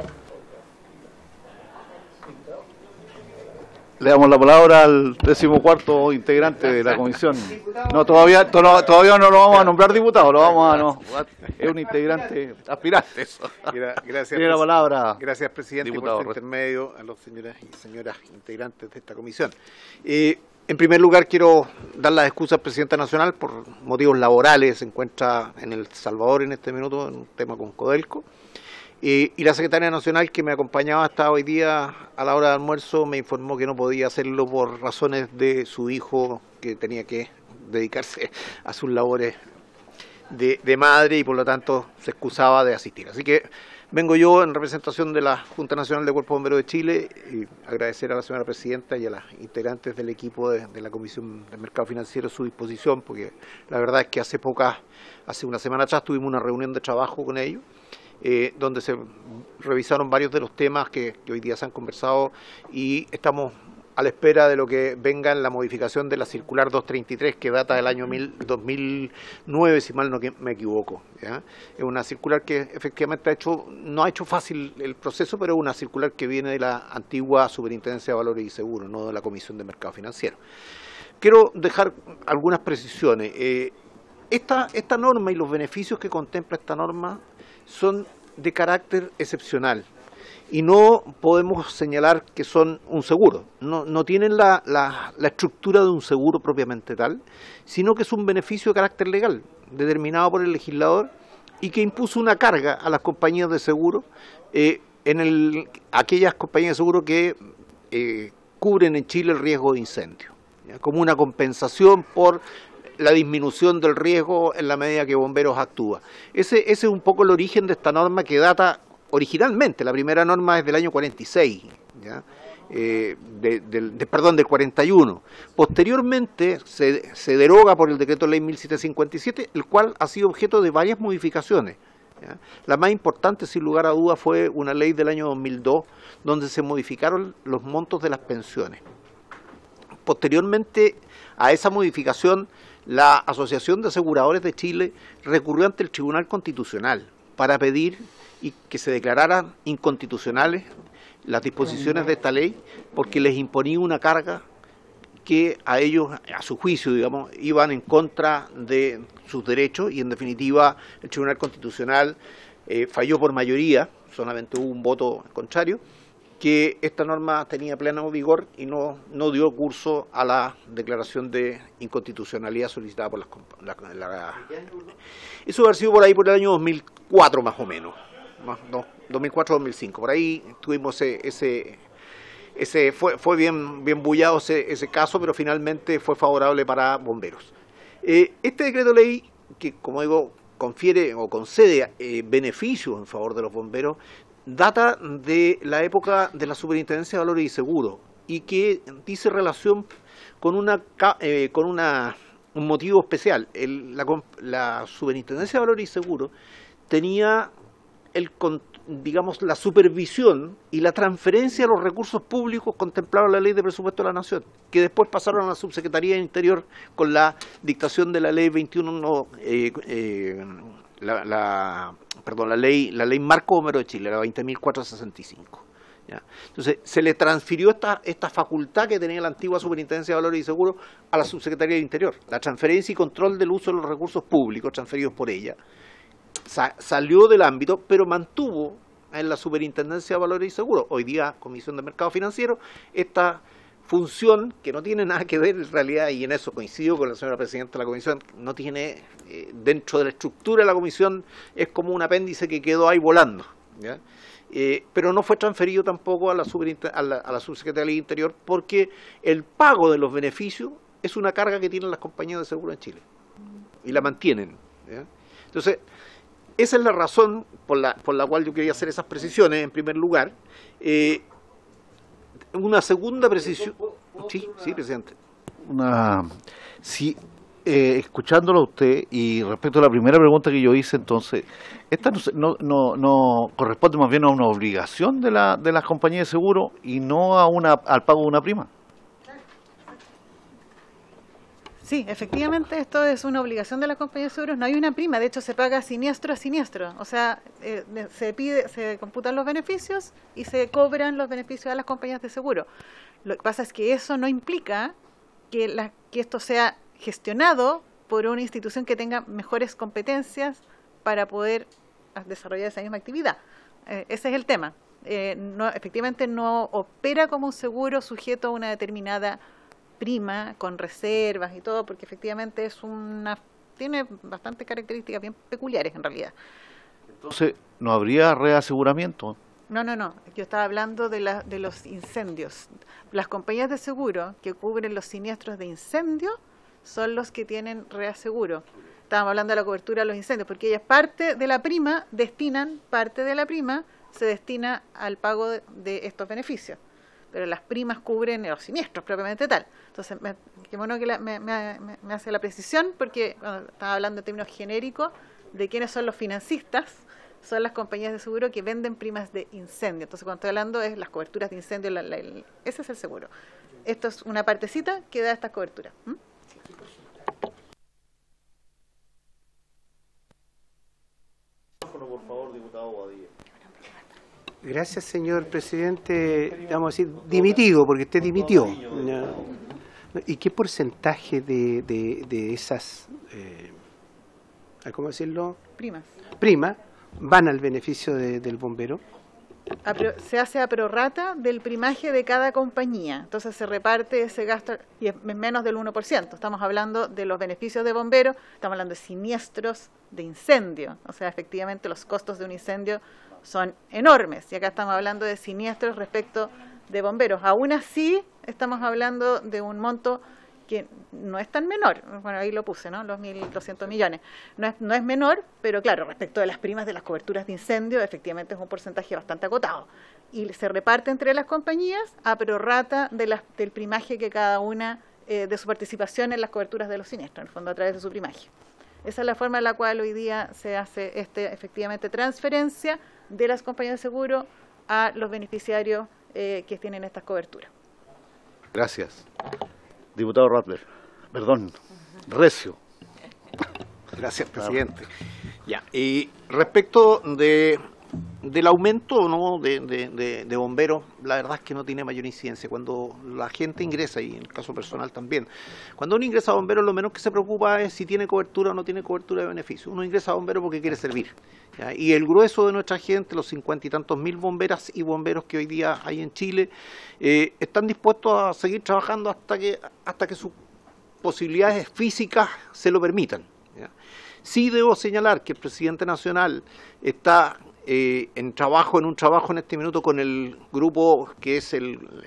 Le damos la palabra al 14º integrante de la comisión. No, todavía no lo vamos a nombrar diputado, es un integrante aspirante. Eso. Gracias, tiene la palabra. Gracias, presidente, diputado, por su intermedio a los señoras y señoras integrantes de esta comisión. En primer lugar, quiero dar las excusas al presidente nacional por motivos laborales. Se encuentra en El Salvador en este minuto en un tema con Codelco. Y la secretaria nacional que me acompañaba hasta hoy día a la hora de almuerzo me informó que no podía hacerlo por razones de su hijo, que tenía que dedicarse a sus labores de madre y por lo tanto se excusaba de asistir. Así que vengo yo en representación de la Junta Nacional de Cuerpo de Bomberos de Chile y agradecer a la señora presidenta y a las integrantes del equipo de la Comisión de Mercado Financiero su disposición, porque la verdad es que hace una semana atrás tuvimos una reunión de trabajo con ellos, donde se revisaron varios de los temas que hoy día se han conversado y estamos a la espera de lo que venga en la modificación de la circular 233, que data del año 2009, si mal no me equivoco, ¿ya? Es una circular que efectivamente no ha hecho fácil el proceso, pero es una circular que viene de la antigua Superintendencia de Valores y Seguros, no de la Comisión de Mercado Financiero. Quiero dejar algunas precisiones. Esta norma y los beneficios que contempla esta norma son de carácter excepcional y no podemos señalar que son un seguro, no tienen la estructura de un seguro propiamente tal, sino que es un beneficio de carácter legal determinado por el legislador y que impuso una carga a las compañías de seguro, aquellas compañías de seguro que cubren en Chile el riesgo de incendio, ¿ya? Como una compensación por la disminución del riesgo en la medida que Bomberos actúa. Ese es un poco el origen de esta norma, que data originalmente, la primera norma es del año 46, ¿ya? Del 41. Posteriormente se deroga por el decreto ley 1757, el cual ha sido objeto de varias modificaciones, ¿ya? La más importante, sin lugar a duda, fue una ley del año 2002, donde se modificaron los montos de las pensiones. Posteriormente a esa modificación, la Asociación de Aseguradores de Chile recurrió ante el Tribunal Constitucional para pedir que se declararan inconstitucionales las disposiciones de esta ley, porque les imponía una carga que a ellos, a su juicio, digamos, iban en contra de sus derechos, y en definitiva el Tribunal Constitucional falló por mayoría, solamente hubo un voto contrario, que esta norma tenía pleno vigor y no dio curso a la declaración de inconstitucionalidad solicitada por Eso debe haber sido por ahí por el año 2004 más o menos, 2004-2005. Por ahí tuvimos fue bien bullado ese caso, pero finalmente fue favorable para bomberos. Este decreto ley, que como digo, confiere o concede beneficios en favor de los bomberos, data de la época de la Superintendencia de Valores y Seguros, y que dice relación con un motivo especial. La Superintendencia de Valores y Seguros tenía la supervisión y la transferencia de los recursos públicos contemplados en la Ley de Presupuesto de la Nación, que después pasaron a la Subsecretaría del Interior con la dictación de la Ley 21, la Ley Marco Bombero de Chile, la 20.465. ¿Ya? Entonces, se le transfirió esta facultad que tenía la antigua Superintendencia de Valores y Seguros a la Subsecretaría del Interior, la transferencia y control del uso de los recursos públicos transferidos por ella. Salió del ámbito, pero mantuvo en la Superintendencia de Valores y Seguros, hoy día Comisión de Mercado Financiero, esta función que no tiene nada que ver en realidad, y en eso coincido con la señora Presidenta de la Comisión, no tiene, dentro de la estructura de la Comisión, es como un apéndice que quedó ahí volando, ¿ya? Pero no fue transferido tampoco a la Subsecretaría del Interior, porque el pago de los beneficios es una carga que tienen las compañías de seguro en Chile, y la mantienen, ¿ya? Entonces, esa es la razón por la cual yo quería hacer esas precisiones, en primer lugar. Una segunda precisión. Sí, presidente. Escuchándolo a usted y respecto a la primera pregunta que yo hice, entonces, esta no corresponde más bien a una obligación de las compañías de seguro y no al pago de una prima. Sí, efectivamente esto es una obligación de las compañías de seguros, no hay una prima, de hecho se paga siniestro a siniestro, o sea, se computan los beneficios y se cobran los beneficios a las compañías de seguro. Lo que pasa es que eso no implica que esto sea gestionado por una institución que tenga mejores competencias para poder desarrollar esa misma actividad. Ese es el tema. Efectivamente no opera como un seguro sujeto a una determinada prima, con reservas y todo, porque efectivamente tiene bastantes características bien peculiares en realidad. Entonces, ¿no habría reaseguramiento? No, yo estaba hablando de los incendios. Las compañías de seguro que cubren los siniestros de incendio son los que tienen reaseguro. Estábamos hablando de la cobertura de los incendios, porque ellas parte de la prima se destina al pago de estos beneficios. Pero las primas cubren los siniestros propiamente tal. Entonces, qué bueno que me hace la precisión, porque cuando estaba hablando en términos genéricos de quiénes son los financistas, son las compañías de seguro que venden primas de incendio. Entonces, cuando estoy hablando es las coberturas de incendio, ese es el seguro. Esto es una partecita que da estas coberturas. Por favor, diputado Badilla. Gracias, señor presidente. Vamos a decir, dimitido, porque usted dimitió. ¿Y qué porcentaje de esas, ¿cómo decirlo? Primas van al beneficio del bombero? Se hace a prorrata del primaje de cada compañía. Entonces se reparte ese gasto y es menos del 1%. Estamos hablando de los beneficios de bomberos, estamos hablando de siniestros de incendio. O sea, efectivamente los costos de un incendio son enormes. Y acá estamos hablando de siniestros respecto de bomberos. Aún así, estamos hablando de un monto que no es tan menor. Bueno, ahí lo puse, ¿no? Los 1.200 millones. No es menor, pero claro, respecto de las primas de las coberturas de incendio, efectivamente es un porcentaje bastante acotado. Y se reparte entre las compañías a prorrata del primaje que cada una de su participación en las coberturas de los siniestros, en el fondo a través de su primaje. Esa es la forma en la cual hoy día se hace efectivamente transferencia de las compañías de seguro a los beneficiarios que tienen estas coberturas. Gracias. Diputado Rappler, perdón, Recio. Gracias, presidente. Ya, y respecto del aumento, ¿no?, de bomberos, la verdad es que no tiene mayor incidencia. Cuando la gente ingresa, y en el caso personal también, cuando uno ingresa a bomberos, lo menos que se preocupa es si tiene cobertura o no tiene cobertura de beneficio. Uno ingresa a bomberos porque quiere servir, ¿ya? Y el grueso de nuestra gente, los 50 y tantos mil bomberas y bomberos que hoy día hay en Chile, están dispuestos a seguir trabajando hasta que sus posibilidades físicas se lo permitan, ¿ya? Sí debo señalar que el presidente nacional está en un trabajo en este minuto con el grupo que es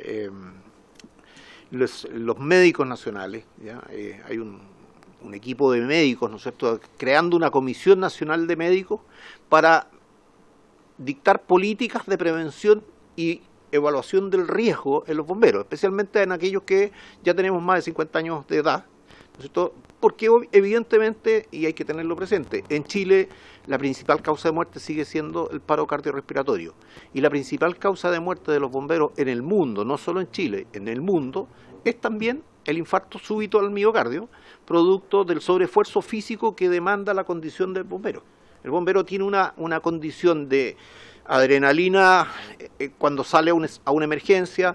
los médicos nacionales, ¿ya? Hay un equipo de médicos, ¿no es cierto?, creando una comisión nacional de médicos para dictar políticas de prevención y evaluación del riesgo en los bomberos, especialmente en aquellos que ya tenemos más de 50 años de edad, ¿no es cierto? Porque evidentemente, y hay que tenerlo presente, en Chile la principal causa de muerte sigue siendo el paro cardiorrespiratorio, y la principal causa de muerte de los bomberos en el mundo, no solo en Chile, en el mundo, es también el infarto súbito al miocardio, producto del sobreesfuerzo físico que demanda la condición del bombero. El bombero tiene una condición de adrenalina cuando sale a una emergencia,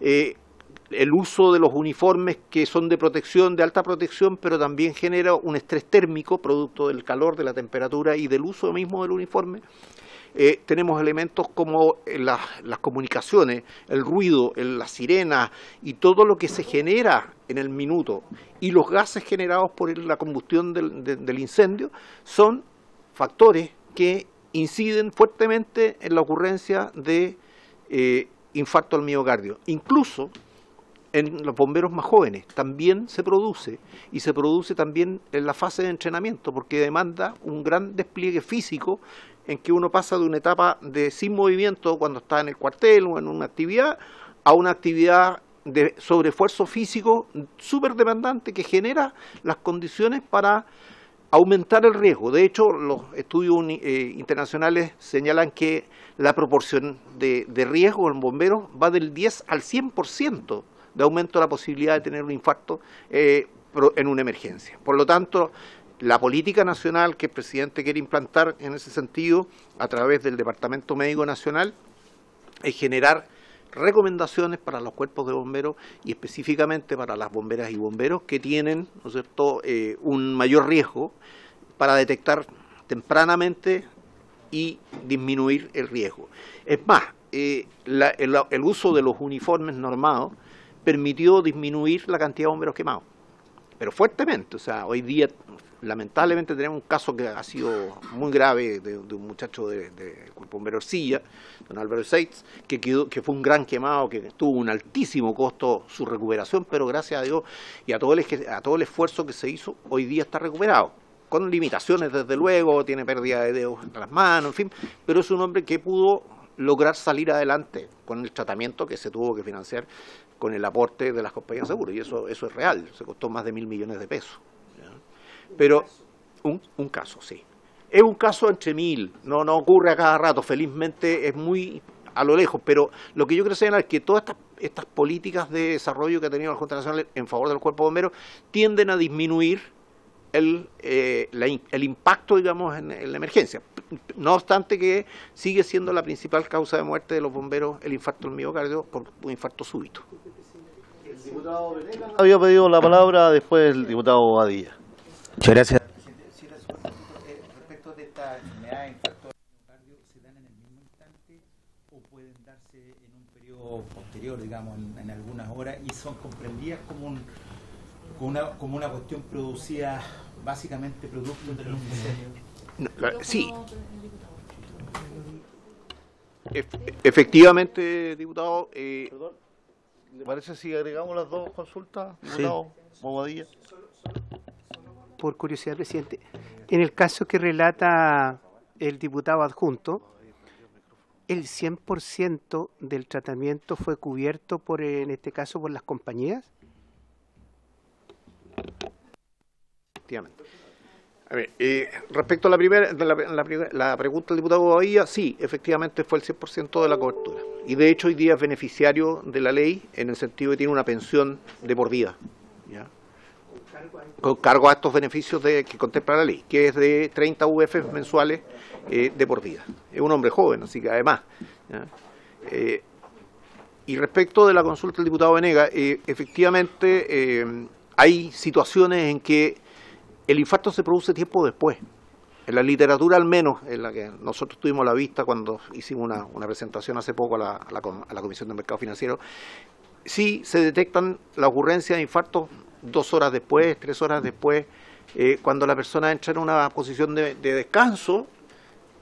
el uso de los uniformes que son de protección, de alta protección, pero también genera un estrés térmico producto del calor, de la temperatura y del uso mismo del uniforme. Tenemos elementos como las comunicaciones, el ruido, las sirenas y todo lo que se genera en el minuto y los gases generados por la combustión del incendio son factores que inciden fuertemente en la ocurrencia de infarto al miocardio. Incluso en los bomberos más jóvenes también se produce, y se produce también en la fase de entrenamiento, porque demanda un gran despliegue físico en que uno pasa de una etapa de sin movimiento cuando está en el cuartel o en una actividad, a una actividad de sobreesfuerzo físico súper demandante que genera las condiciones para aumentar el riesgo. De hecho, los estudios internacionales señalan que la proporción de riesgo en bomberos va del 10 al 100% de aumento de la posibilidad de tener un infarto en una emergencia. Por lo tanto, la política nacional que el presidente quiere implantar en ese sentido, a través del Departamento Médico Nacional, es generar recomendaciones para los cuerpos de bomberos y específicamente para las bomberas y bomberos que tienen, ¿no es cierto?, un mayor riesgo, para detectar tempranamente y disminuir el riesgo. Es más, el uso de los uniformes normados permitió disminuir la cantidad de bomberos quemados, pero fuertemente. O sea, hoy día lamentablemente tenemos un caso que ha sido muy grave de un muchacho del cuerpo bombero Ercilla, don Álvaro Seitz, que fue un gran quemado, que tuvo un altísimo costo su recuperación, pero gracias a Dios y a todo el esfuerzo que se hizo, hoy día está recuperado, con limitaciones desde luego, tiene pérdida de dedos en las manos, en fin, pero es un hombre que pudo lograr salir adelante con el tratamiento que se tuvo que financiar con el aporte de las compañías de seguros, y eso es real, se costó más de 1.000 millones de pesos. ¿Ya? Pero un caso, sí. Es un caso entre 1.000, no ocurre a cada rato, felizmente es muy a lo lejos, pero lo que yo quiero señalar es que todas estas políticas de desarrollo que ha tenido la Junta Nacional en favor del cuerpo bombero tienden a disminuir el impacto, digamos, en la emergencia. No obstante que sigue siendo la principal causa de muerte de los bomberos el infarto al miocardio por un infarto súbito. El diputado Venegas había pedido la palabra, después el diputado Badilla. Muchas gracias. Respecto de esta enfermedad de infarto al miocardio, ¿se dan en el mismo instante o pueden darse en un periodo posterior, digamos, en algunas horas, y son comprendidas como una cuestión producida básicamente producto de los incendios? Sí. Efectivamente, diputado. ¿Le parece si agregamos las dos consultas, diputado Bobadilla? Por curiosidad, presidente, en el caso que relata el diputado adjunto, ¿el 100% del tratamiento fue cubierto en este caso por las compañías? Efectivamente. A ver, respecto a la pregunta del diputado Bobadilla, sí, efectivamente fue el 100% de la cobertura. Y de hecho hoy día es beneficiario de la ley en el sentido de que tiene una pensión de por vida, ¿ya? Con cargo a estos beneficios que contempla la ley, que es de 30 UF mensuales de por vida. Es un hombre joven, así que además, ¿ya? Y respecto de la consulta del diputado Venegas, efectivamente hay situaciones en que el infarto se produce tiempo después. En la literatura, al menos, en la que nosotros tuvimos la vista cuando hicimos una presentación hace poco a la Comisión de Mercado Financiero, sí se detectan la ocurrencia de infartos 2 horas después, 3 horas después, cuando la persona entra en una posición de descanso,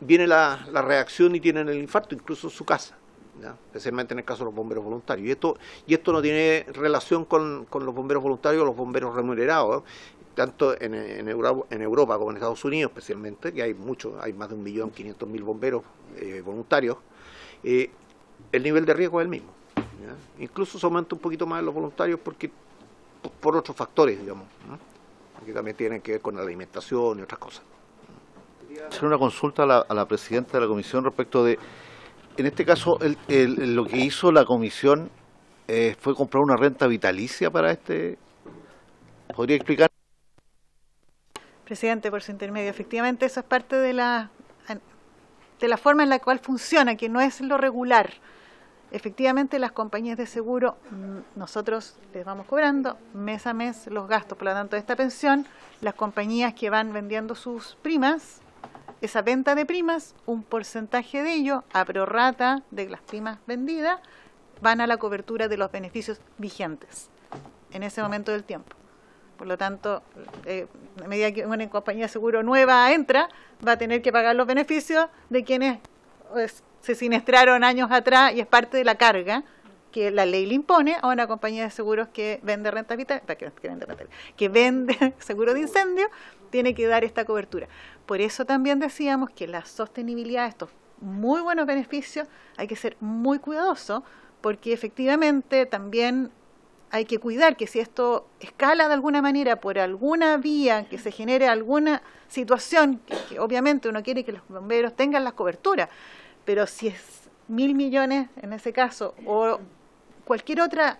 viene la reacción y tienen el infarto, incluso en su casa, ¿ya? Especialmente en el caso de los bomberos voluntarios. Y esto no tiene relación con los bomberos voluntarios o los bomberos remunerados, ¿eh? Tanto en Europa como en Estados Unidos especialmente, que hay más de 1.500.000 bomberos voluntarios, el nivel de riesgo es el mismo, ¿ya? Incluso se aumenta un poquito más en los voluntarios por otros factores, digamos, ¿no? Que también tienen que ver con la alimentación y otras cosas. Hacer una consulta a la presidenta de la comisión respecto de, en este caso, lo que hizo la comisión fue comprar una renta vitalicia para este. ¿Podría explicar? Presidente, por su intermedio, efectivamente eso es parte de la forma en la cual funciona, que no es lo regular. Efectivamente, las compañías de seguro, nosotros les vamos cobrando mes a mes los gastos, por lo tanto, de esta pensión, las compañías que van vendiendo sus primas, esa venta de primas, un porcentaje de ello, a prorrata de las primas vendidas, van a la cobertura de los beneficios vigentes en ese momento del tiempo. Por lo tanto, a medida que una compañía de seguro nueva entra, va a tener que pagar los beneficios de quienes se siniestraron años atrás, y es parte de la carga que la ley le impone a una compañía de seguros que vende renta vital, que vende seguro de incendio, tiene que dar esta cobertura. Por eso también decíamos que la sostenibilidad de estos muy buenos beneficios hay que ser muy cuidadoso, porque efectivamente también hay que cuidar que si esto escala de alguna manera por alguna vía, que se genere alguna situación, que obviamente uno quiere que los bomberos tengan las coberturas, pero si es 1.000 millones en ese caso, o cualquier otra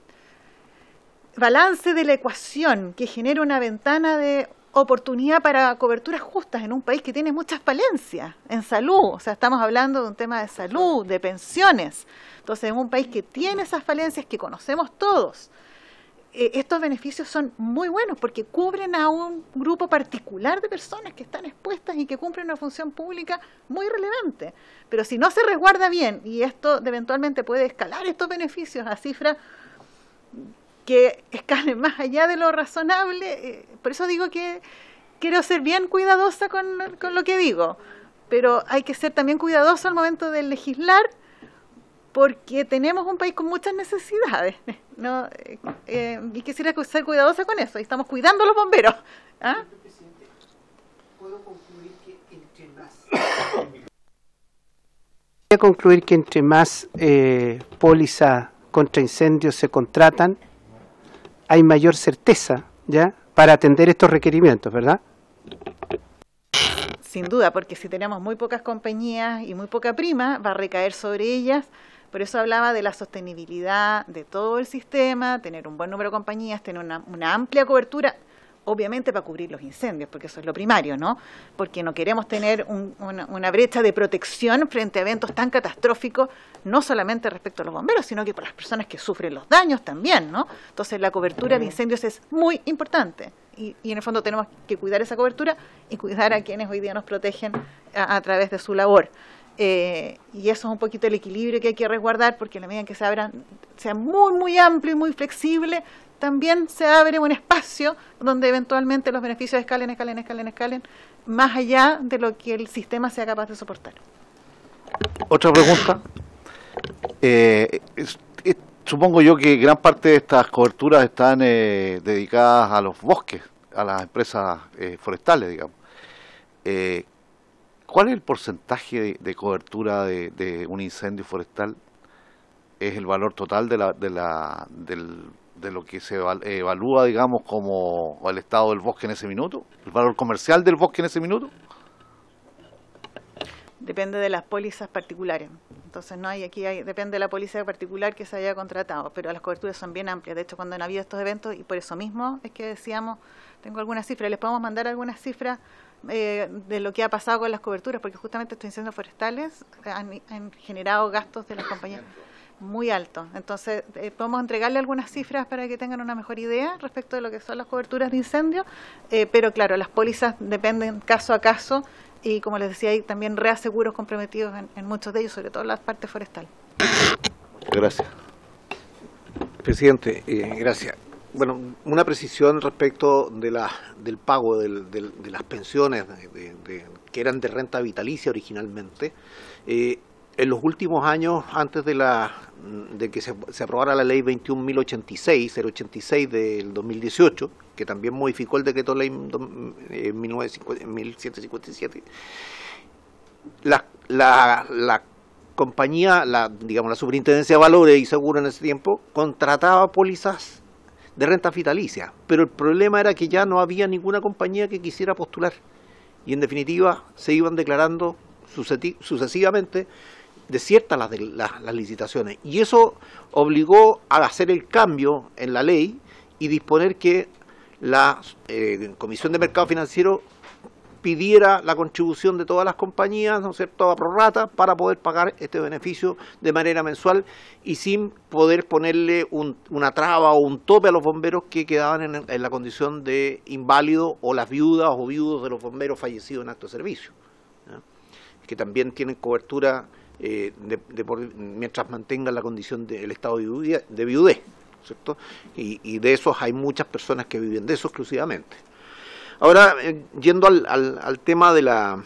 balance de la ecuación que genere una ventana de oportunidad para coberturas justas en un país que tiene muchas falencias en salud, o sea, estamos hablando de un tema de salud, de pensiones. Entonces, en un país que tiene esas falencias que conocemos todos, estos beneficios son muy buenos porque cubren a un grupo particular de personas que están expuestas y que cumplen una función pública muy relevante. Pero si no se resguarda bien, y esto eventualmente puede escalar estos beneficios a cifras que escalen más allá de lo razonable, por eso digo que quiero ser bien cuidadosa con lo que digo, pero hay que ser también cuidadoso al momento de legislar, porque tenemos un país con muchas necesidades, ¿no? Y quisiera ser cuidadosa con eso, y estamos cuidando a los bomberos. ¿Ah? Voy a concluir que entre más pólizas contra incendios se contratan, hay mayor certeza, ¿ya?, para atender estos requerimientos, ¿verdad? Sin duda, porque si tenemos muy pocas compañías y muy poca prima, va a recaer sobre ellas. Por eso hablaba de la sostenibilidad de todo el sistema, tener un buen número de compañías, tener una amplia cobertura, obviamente para cubrir los incendios, porque eso es lo primario, ¿no? Porque no queremos tener una brecha de protección frente a eventos tan catastróficos, no solamente respecto a los bomberos, sino que para las personas que sufren los daños también, ¿no? Entonces la cobertura de incendios es muy importante, y en el fondo tenemos que cuidar esa cobertura y cuidar a quienes hoy día nos protegen a través de su labor. Y eso es un poquito el equilibrio que hay que resguardar, porque a la medida en que sea muy, muy amplio y muy flexible, también se abre un espacio donde eventualmente los beneficios escalen, más allá de lo que el sistema sea capaz de soportar. Otra pregunta. Supongo yo que gran parte de estas coberturas están dedicadas a los bosques, a las empresas forestales, digamos. ¿Cuál es el porcentaje de cobertura de un incendio forestal? ¿Es el valor total de lo que se evalúa, digamos, como el estado del bosque en ese minuto? ¿El valor comercial del bosque en ese minuto? Depende de las pólizas particulares. Entonces, depende de la póliza particular que se haya contratado, pero las coberturas son bien amplias. De hecho, cuando han habido estos eventos, y por eso mismo es que decíamos, tengo algunas cifras, les podemos mandar algunas cifras de lo que ha pasado con las coberturas, porque justamente estos incendios forestales han generado gastos de las compañías muy altos. Entonces, podemos entregarle algunas cifras para que tengan una mejor idea respecto de lo que son las coberturas de incendio, pero claro, las pólizas dependen caso a caso, y como les decía, hay también reaseguros comprometidos en muchos de ellos, sobre todo en la parte forestal. Gracias. Presidente, gracias. Bueno, una precisión respecto del pago de las pensiones que eran de renta vitalicia originalmente. En los últimos años, antes de que se aprobara la ley 21.086 del 2018, que también modificó el decreto ley 1757, la compañía, digamos, la Superintendencia de Valores y Seguros en ese tiempo, contrataba pólizas de renta vitalicia, pero el problema era que ya no había ninguna compañía que quisiera postular, y en definitiva se iban declarando sucesivamente desiertas las licitaciones, y eso obligó a hacer el cambio en la ley y disponer que la Comisión de Mercado Financiero pidiera la contribución de todas las compañías, ¿no es cierto?, a prorrata, para poder pagar este beneficio de manera mensual y sin poder ponerle una traba o un tope a los bomberos que quedaban en la condición de inválido, o las viudas o viudos de los bomberos fallecidos en acto de servicio, ¿no?, que también tienen cobertura mientras mantengan la condición del estado de viudez, ¿cierto? Y de esos hay muchas personas que viven de eso exclusivamente. Ahora, yendo al tema de las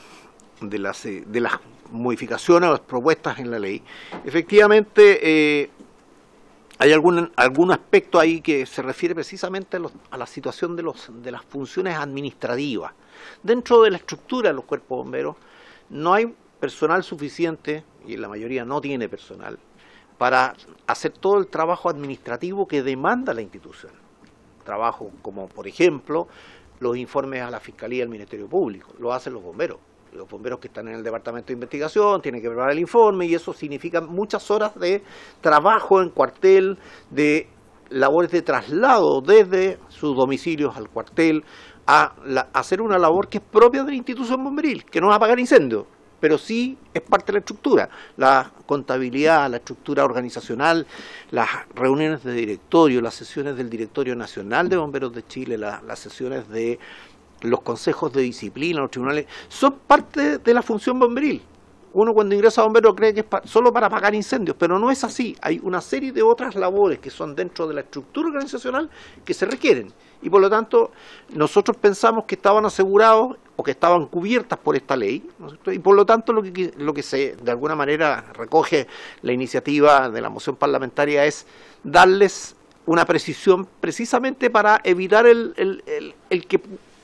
modificaciones o las propuestas en la ley, efectivamente hay algún aspecto ahí que se refiere precisamente a la situación de las funciones administrativas. Dentro de la estructura de los cuerpos bomberos no hay personal suficiente, y la mayoría no tiene personal, para hacer todo el trabajo administrativo que demanda la institución. Trabajo como, por ejemplo, los informes a la Fiscalía y al Ministerio Público, lo hacen los bomberos. Los bomberos que están en el Departamento de Investigación tienen que preparar el informe, y eso significa muchas horas de trabajo en cuartel, de labores de traslado desde sus domicilios al cuartel, a hacer una labor que es propia de la institución bomberil, que no es apagar incendios, pero sí es parte de la estructura, la contabilidad, la estructura organizacional, las reuniones de directorio, las sesiones del Directorio Nacional de Bomberos de Chile, las sesiones de los consejos de disciplina, los tribunales, son parte de la función bomberil. Uno cuando ingresa a bombero cree que es solo para apagar incendios, pero no es así. Hay una serie de otras labores que son dentro de la estructura organizacional que se requieren. Y por lo tanto, nosotros pensamos que estaban asegurados o que estaban cubiertas por esta ley, ¿no es cierto? Y por lo tanto lo que se de alguna manera recoge la iniciativa de la moción parlamentaria es darles una precisión precisamente para evitar el que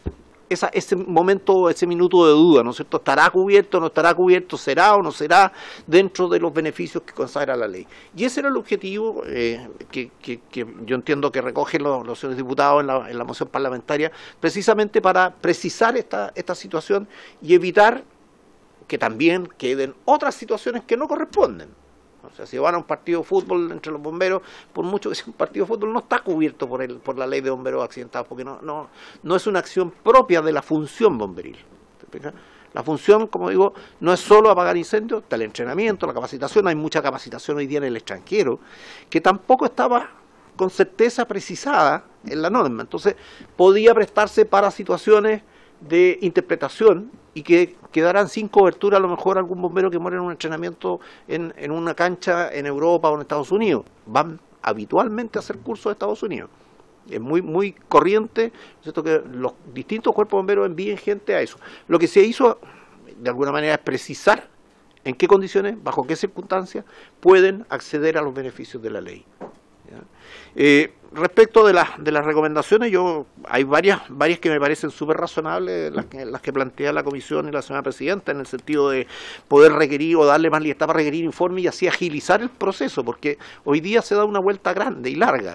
ese momento, ese minuto de duda, ¿no es cierto? ¿Estará cubierto o no estará cubierto? ¿Será o no será dentro de los beneficios que consagra la ley? Y ese era el objetivo que yo entiendo que recogen los señores diputados en la moción parlamentaria, precisamente para precisar esta situación y evitar que también queden otras situaciones que no corresponden. O sea, si van a un partido de fútbol entre los bomberos, por mucho que sea un partido de fútbol, no está cubierto por la ley de bomberos accidentados, porque no es una acción propia de la función bomberil. La función, como digo, no es solo apagar incendios, está el entrenamiento, la capacitación. Hay mucha capacitación hoy día en el extranjero, que tampoco estaba con certeza precisada en la norma. Entonces, podía prestarse para situaciones de interpretación y que quedaran sin cobertura a lo mejor algún bombero que muere en un entrenamiento en una cancha en Europa o en Estados Unidos. Van habitualmente a hacer cursos de Estados Unidos. Es muy corriente, ¿cierto?, que los distintos cuerpos bomberos envíen gente a eso. Lo que se hizo, de alguna manera, es precisar en qué condiciones, bajo qué circunstancias, pueden acceder a los beneficios de la ley. Respecto de las recomendaciones, hay varias que me parecen súper razonables, las que plantea la comisión y la señora presidenta, en el sentido de poder requerir o darle más libertad para requerir informes y así agilizar el proceso, porque hoy día se da una vuelta grande y larga.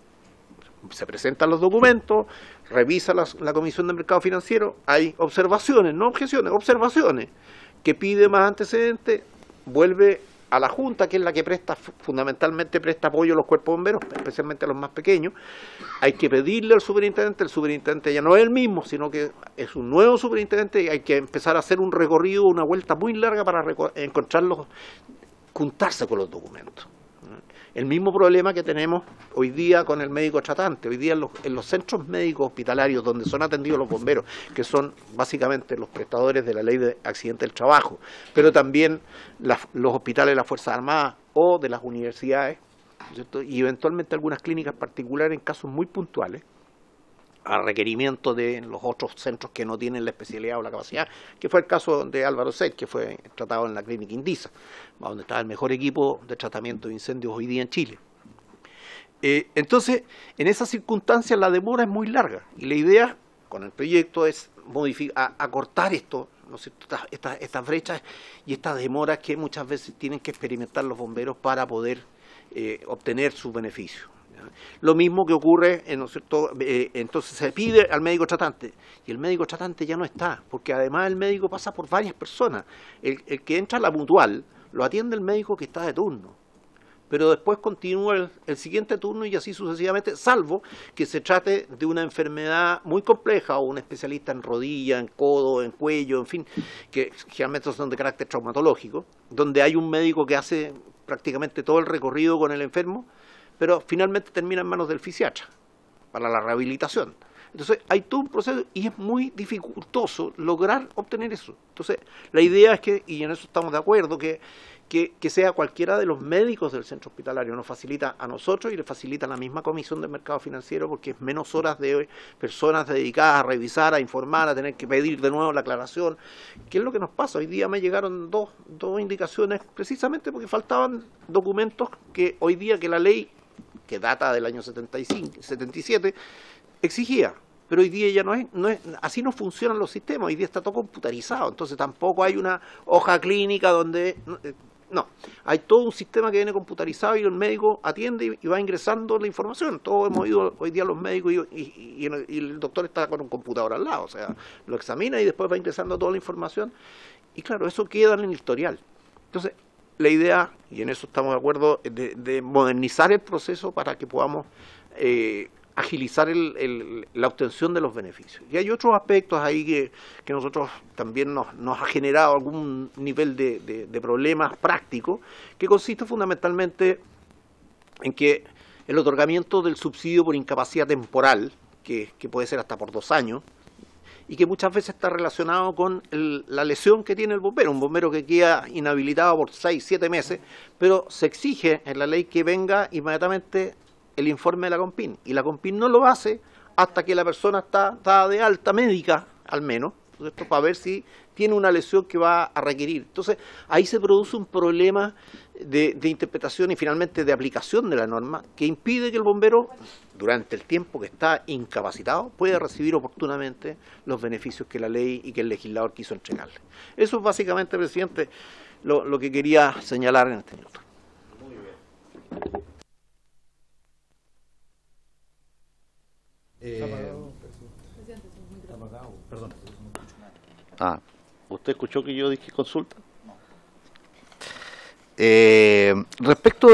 Se presentan los documentos, revisa la Comisión de Mercado Financiero, hay observaciones, no objeciones, observaciones, que pide más antecedentes, vuelve a la Junta, que es la que fundamentalmente presta apoyo a los cuerpos bomberos, especialmente a los más pequeños. Hay que pedirle al superintendente, el superintendente ya no es el mismo, sino que es un nuevo superintendente, y hay que empezar a hacer un recorrido, una vuelta muy larga para encontrarlos, juntarse con los documentos. El mismo problema que tenemos hoy día con el médico tratante. Hoy día en los centros médicos hospitalarios donde son atendidos los bomberos, que son básicamente los prestadores de la ley de accidente del trabajo, pero también los hospitales de las Fuerzas Armadas o de las universidades, ¿cierto?, y eventualmente algunas clínicas particulares en casos muy puntuales, a requerimiento de los otros centros que no tienen la especialidad o la capacidad, que fue el caso de Álvaro Seit, que fue tratado en la clínica Indisa, donde estaba el mejor equipo de tratamiento de incendios hoy día en Chile. Entonces, en esas circunstancias la demora es muy larga, y la idea con el proyecto es acortar esto, ¿no es cierto?, estas brechas y estas demoras que muchas veces tienen que experimentar los bomberos para poder obtener sus beneficios. Lo mismo que ocurre, ¿no es cierto?, entonces se pide al médico tratante, y el médico tratante ya no está, porque además el médico pasa por varias personas. El que entra a la mutual lo atiende el médico que está de turno, pero después continúa el siguiente turno y así sucesivamente, salvo que se trate de una enfermedad muy compleja o un especialista en rodilla, en codo, en cuello, en fin, que generalmente son de carácter traumatológico, donde hay un médico que hace prácticamente todo el recorrido con el enfermo, pero finalmente termina en manos del fisiatra para la rehabilitación. Entonces hay todo un proceso y es muy dificultoso lograr obtener eso. Entonces la idea es que, y en eso estamos de acuerdo, que sea cualquiera de los médicos del centro hospitalario. Nos facilita a nosotros y le facilita a la misma comisión del mercado financiero, porque es menos horas de personas dedicadas a revisar, a informar, a tener que pedir de nuevo la aclaración. ¿Qué es lo que nos pasa? Hoy día me llegaron dos indicaciones precisamente porque faltaban documentos que hoy día que la ley, que data del año 77, exigía. Pero hoy día ya no es, así no funcionan los sistemas, hoy día está todo computarizado, entonces tampoco hay una hoja clínica donde... No, hay todo un sistema que viene computarizado y el médico atiende y va ingresando la información. Todos hemos ido hoy día a los médicos y el doctor está con un computador al lado, o sea, lo examina y después va ingresando toda la información. Y claro, eso queda en el historial. Entonces, la idea, y en eso estamos de acuerdo, de modernizar el proceso para que podamos agilizar la obtención de los beneficios. Y hay otros aspectos ahí que nosotros también nos ha generado algún nivel de problemas prácticos, que consiste fundamentalmente en que el otorgamiento del subsidio por incapacidad temporal, que puede ser hasta por 2 años, y que muchas veces está relacionado con la lesión que tiene el bombero, un bombero que queda inhabilitado por 6, 7 meses, pero se exige en la ley que venga inmediatamente el informe de la CONPIN, y la CONPIN no lo hace hasta que la persona está de alta médica, al menos, esto para ver si tiene una lesión que va a requerir. Entonces, ahí se produce un problema de interpretación y finalmente de aplicación de la norma que impide que el bombero, durante el tiempo que está incapacitado, pueda recibir oportunamente los beneficios que la ley y que el legislador quiso entregarle. Eso es básicamente, presidente, lo que quería señalar en este minuto. Muy bien. ¿Usted escuchó que yo dije consulta? Respecto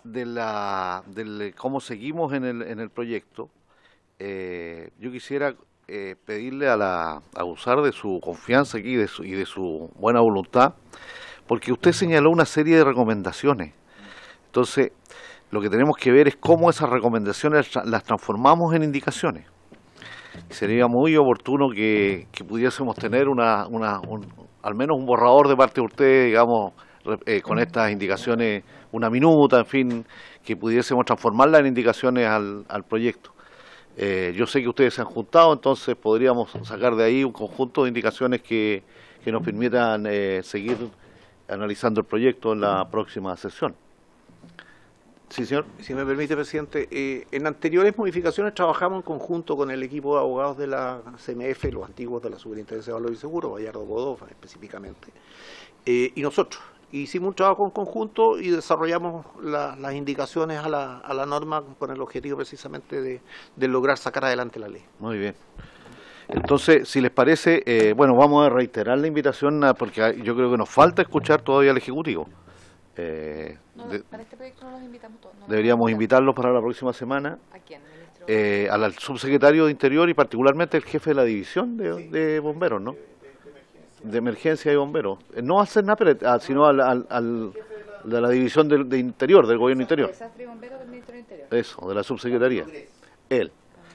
de cómo seguimos en el proyecto, yo quisiera pedirle a usar de su confianza aquí y de su buena voluntad, porque usted señaló una serie de recomendaciones. Entonces, lo que tenemos que ver es cómo esas recomendaciones las transformamos en indicaciones. Sería muy oportuno que pudiésemos tener al menos un borrador de parte de ustedes, digamos, con estas indicaciones, una minuta, en fin, que pudiésemos transformarlas en indicaciones al proyecto. Yo sé que ustedes se han juntado, entonces podríamos sacar de ahí un conjunto de indicaciones que nos permitan seguir analizando el proyecto en la próxima sesión. Sí, señor. Si me permite, presidente, en anteriores modificaciones trabajamos en conjunto con el equipo de abogados de la CMF, los antiguos de la Superintendencia de Valores y Seguros, Gallardo Godó específicamente, y nosotros. Hicimos un trabajo en conjunto y desarrollamos las indicaciones a la norma con el objetivo precisamente de lograr sacar adelante la ley. Muy bien. Entonces, si les parece, bueno, vamos a reiterar la invitación porque yo creo que nos falta escuchar todavía al Ejecutivo. Para este proyecto no los invitamos todos. Deberíamos invitarlos para la próxima semana. ¿A quién, ministro? Al subsecretario de Interior y particularmente el jefe de la división de bomberos, ¿no? De emergencia y bomberos. No al CENAPRED, sino de la división de Interior, del gobierno interior. Desastre y bomberos del Ministerio del Interior. Eso, de la subsecretaría. Él,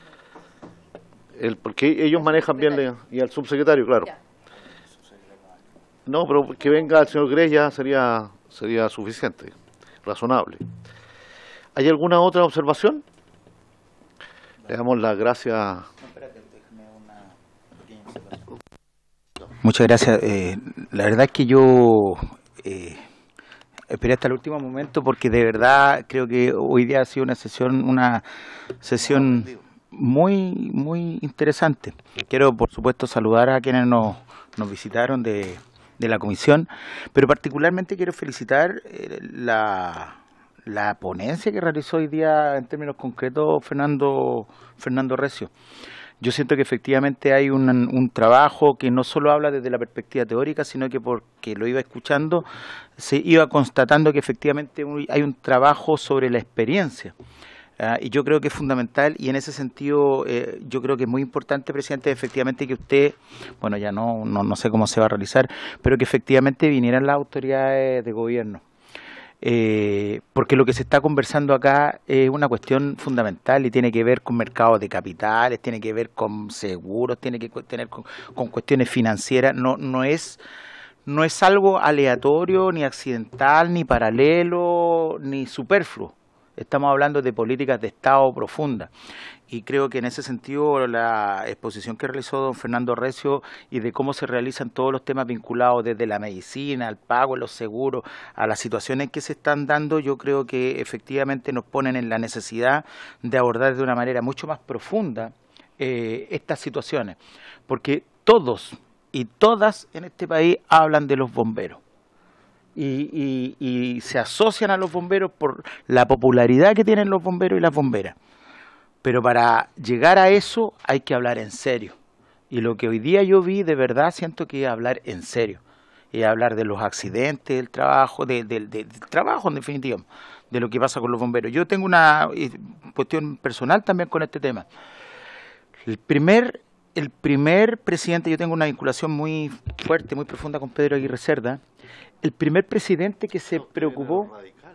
porque ellos manejan bien, y al subsecretario, claro. No, pero que venga el señor Grey ya sería suficiente, razonable. ¿Hay alguna otra observación? Le damos las gracias. Muchas gracias. La verdad es que yo esperé hasta el último momento porque de verdad creo que hoy día ha sido una sesión muy interesante. Quiero, por supuesto, saludar a quienes nos visitaron de la comisión, pero particularmente quiero felicitar la ponencia que realizó hoy día en términos concretos Fernando Recio. Yo siento que efectivamente hay un trabajo que no solo habla desde la perspectiva teórica, sino que porque lo iba escuchando, se iba constatando que efectivamente hay un trabajo sobre la experiencia. Y yo creo que es fundamental y en ese sentido yo creo que es muy importante, presidente, efectivamente que usted, bueno, ya no sé cómo se va a realizar, pero que efectivamente vinieran las autoridades de gobierno. Porque lo que se está conversando acá es una cuestión fundamental y tiene que ver con mercados de capitales, tiene que ver con seguros, tiene que tener con cuestiones financieras, no es algo aleatorio, ni accidental, ni paralelo, ni superfluo. Estamos hablando de políticas de Estado profundas y creo que en ese sentido la exposición que realizó don Fernando Recio y de cómo se realizan todos los temas vinculados desde la medicina, al pago, los seguros, a las situaciones que se están dando, yo creo que efectivamente nos ponen en la necesidad de abordar de una manera mucho más profunda estas situaciones, porque todos y todas en este país hablan de los bomberos. Y se asocian a los bomberos por la popularidad que tienen los bomberos y las bomberas. Pero para llegar a eso hay que hablar en serio. Y lo que hoy día yo vi, de verdad, siento que es hablar en serio. Es hablar de los accidentes, del trabajo, del trabajo en definitiva, de lo que pasa con los bomberos. Yo tengo una cuestión personal también con este tema. El primer presidente, yo tengo una vinculación muy fuerte, muy profunda con Pedro Aguirre Cerda. El primer presidente que se preocupó,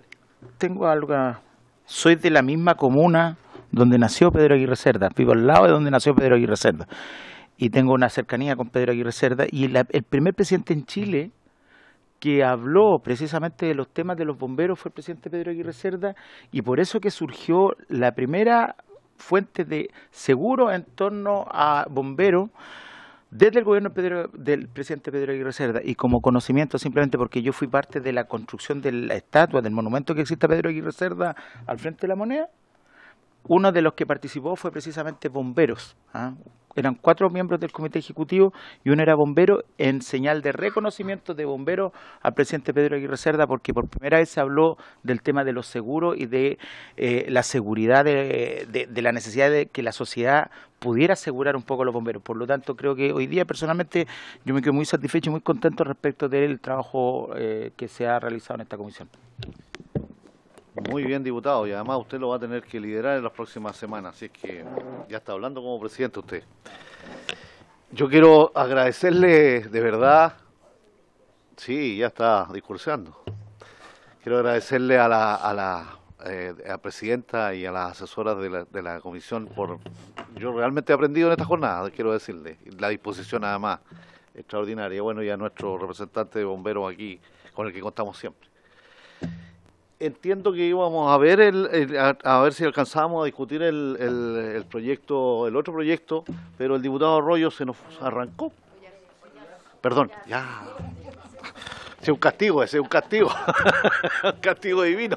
soy de la misma comuna donde nació Pedro Aguirre Cerda, vivo al lado de donde nació Pedro Aguirre Cerda y tengo una cercanía con Pedro Aguirre Cerda y el primer presidente en Chile que habló precisamente de los temas de los bomberos fue el presidente Pedro Aguirre Cerda y por eso que surgió la primera fuente de seguro en torno a bomberos desde el gobierno del presidente Pedro Aguirre Cerda y como conocimiento simplemente porque yo fui parte de la construcción de la estatua, del monumento que existe a Pedro Aguirre Cerda al frente de la Moneda, uno de los que participó fue precisamente bomberos. Eran 4 miembros del comité ejecutivo y uno era bombero en señal de reconocimiento de bomberos al presidente Pedro Aguirre Cerda porque por primera vez se habló del tema de los seguros y de la seguridad de la necesidad de que la sociedad pudiera asegurar un poco a los bomberos. Por lo tanto, creo que hoy día personalmente yo me quedo muy satisfecho y muy contento respecto del trabajo que se ha realizado en esta comisión. Muy bien, diputado, y además usted lo va a tener que liderar en las próximas semanas, así es que ya está hablando como presidente usted. Yo quiero agradecerle de verdad, sí, ya está discursando, quiero agradecerle a la presidenta y a las asesoras de la comisión yo realmente he aprendido en esta jornada, quiero decirle, la disposición además extraordinaria, bueno, y a nuestro representante de bomberos aquí, con el que contamos siempre. Entiendo que íbamos a ver a ver si alcanzábamos a discutir el otro proyecto, pero el diputado Arroyo se nos arrancó. Perdón, ya. Ese es un castigo, un castigo divino.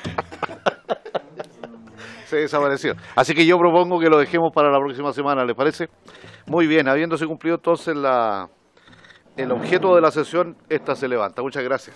Se desapareció. Así que yo propongo que lo dejemos para la próxima semana, ¿les parece? Muy bien, habiéndose cumplido entonces el objeto de la sesión, esta se levanta. Muchas gracias.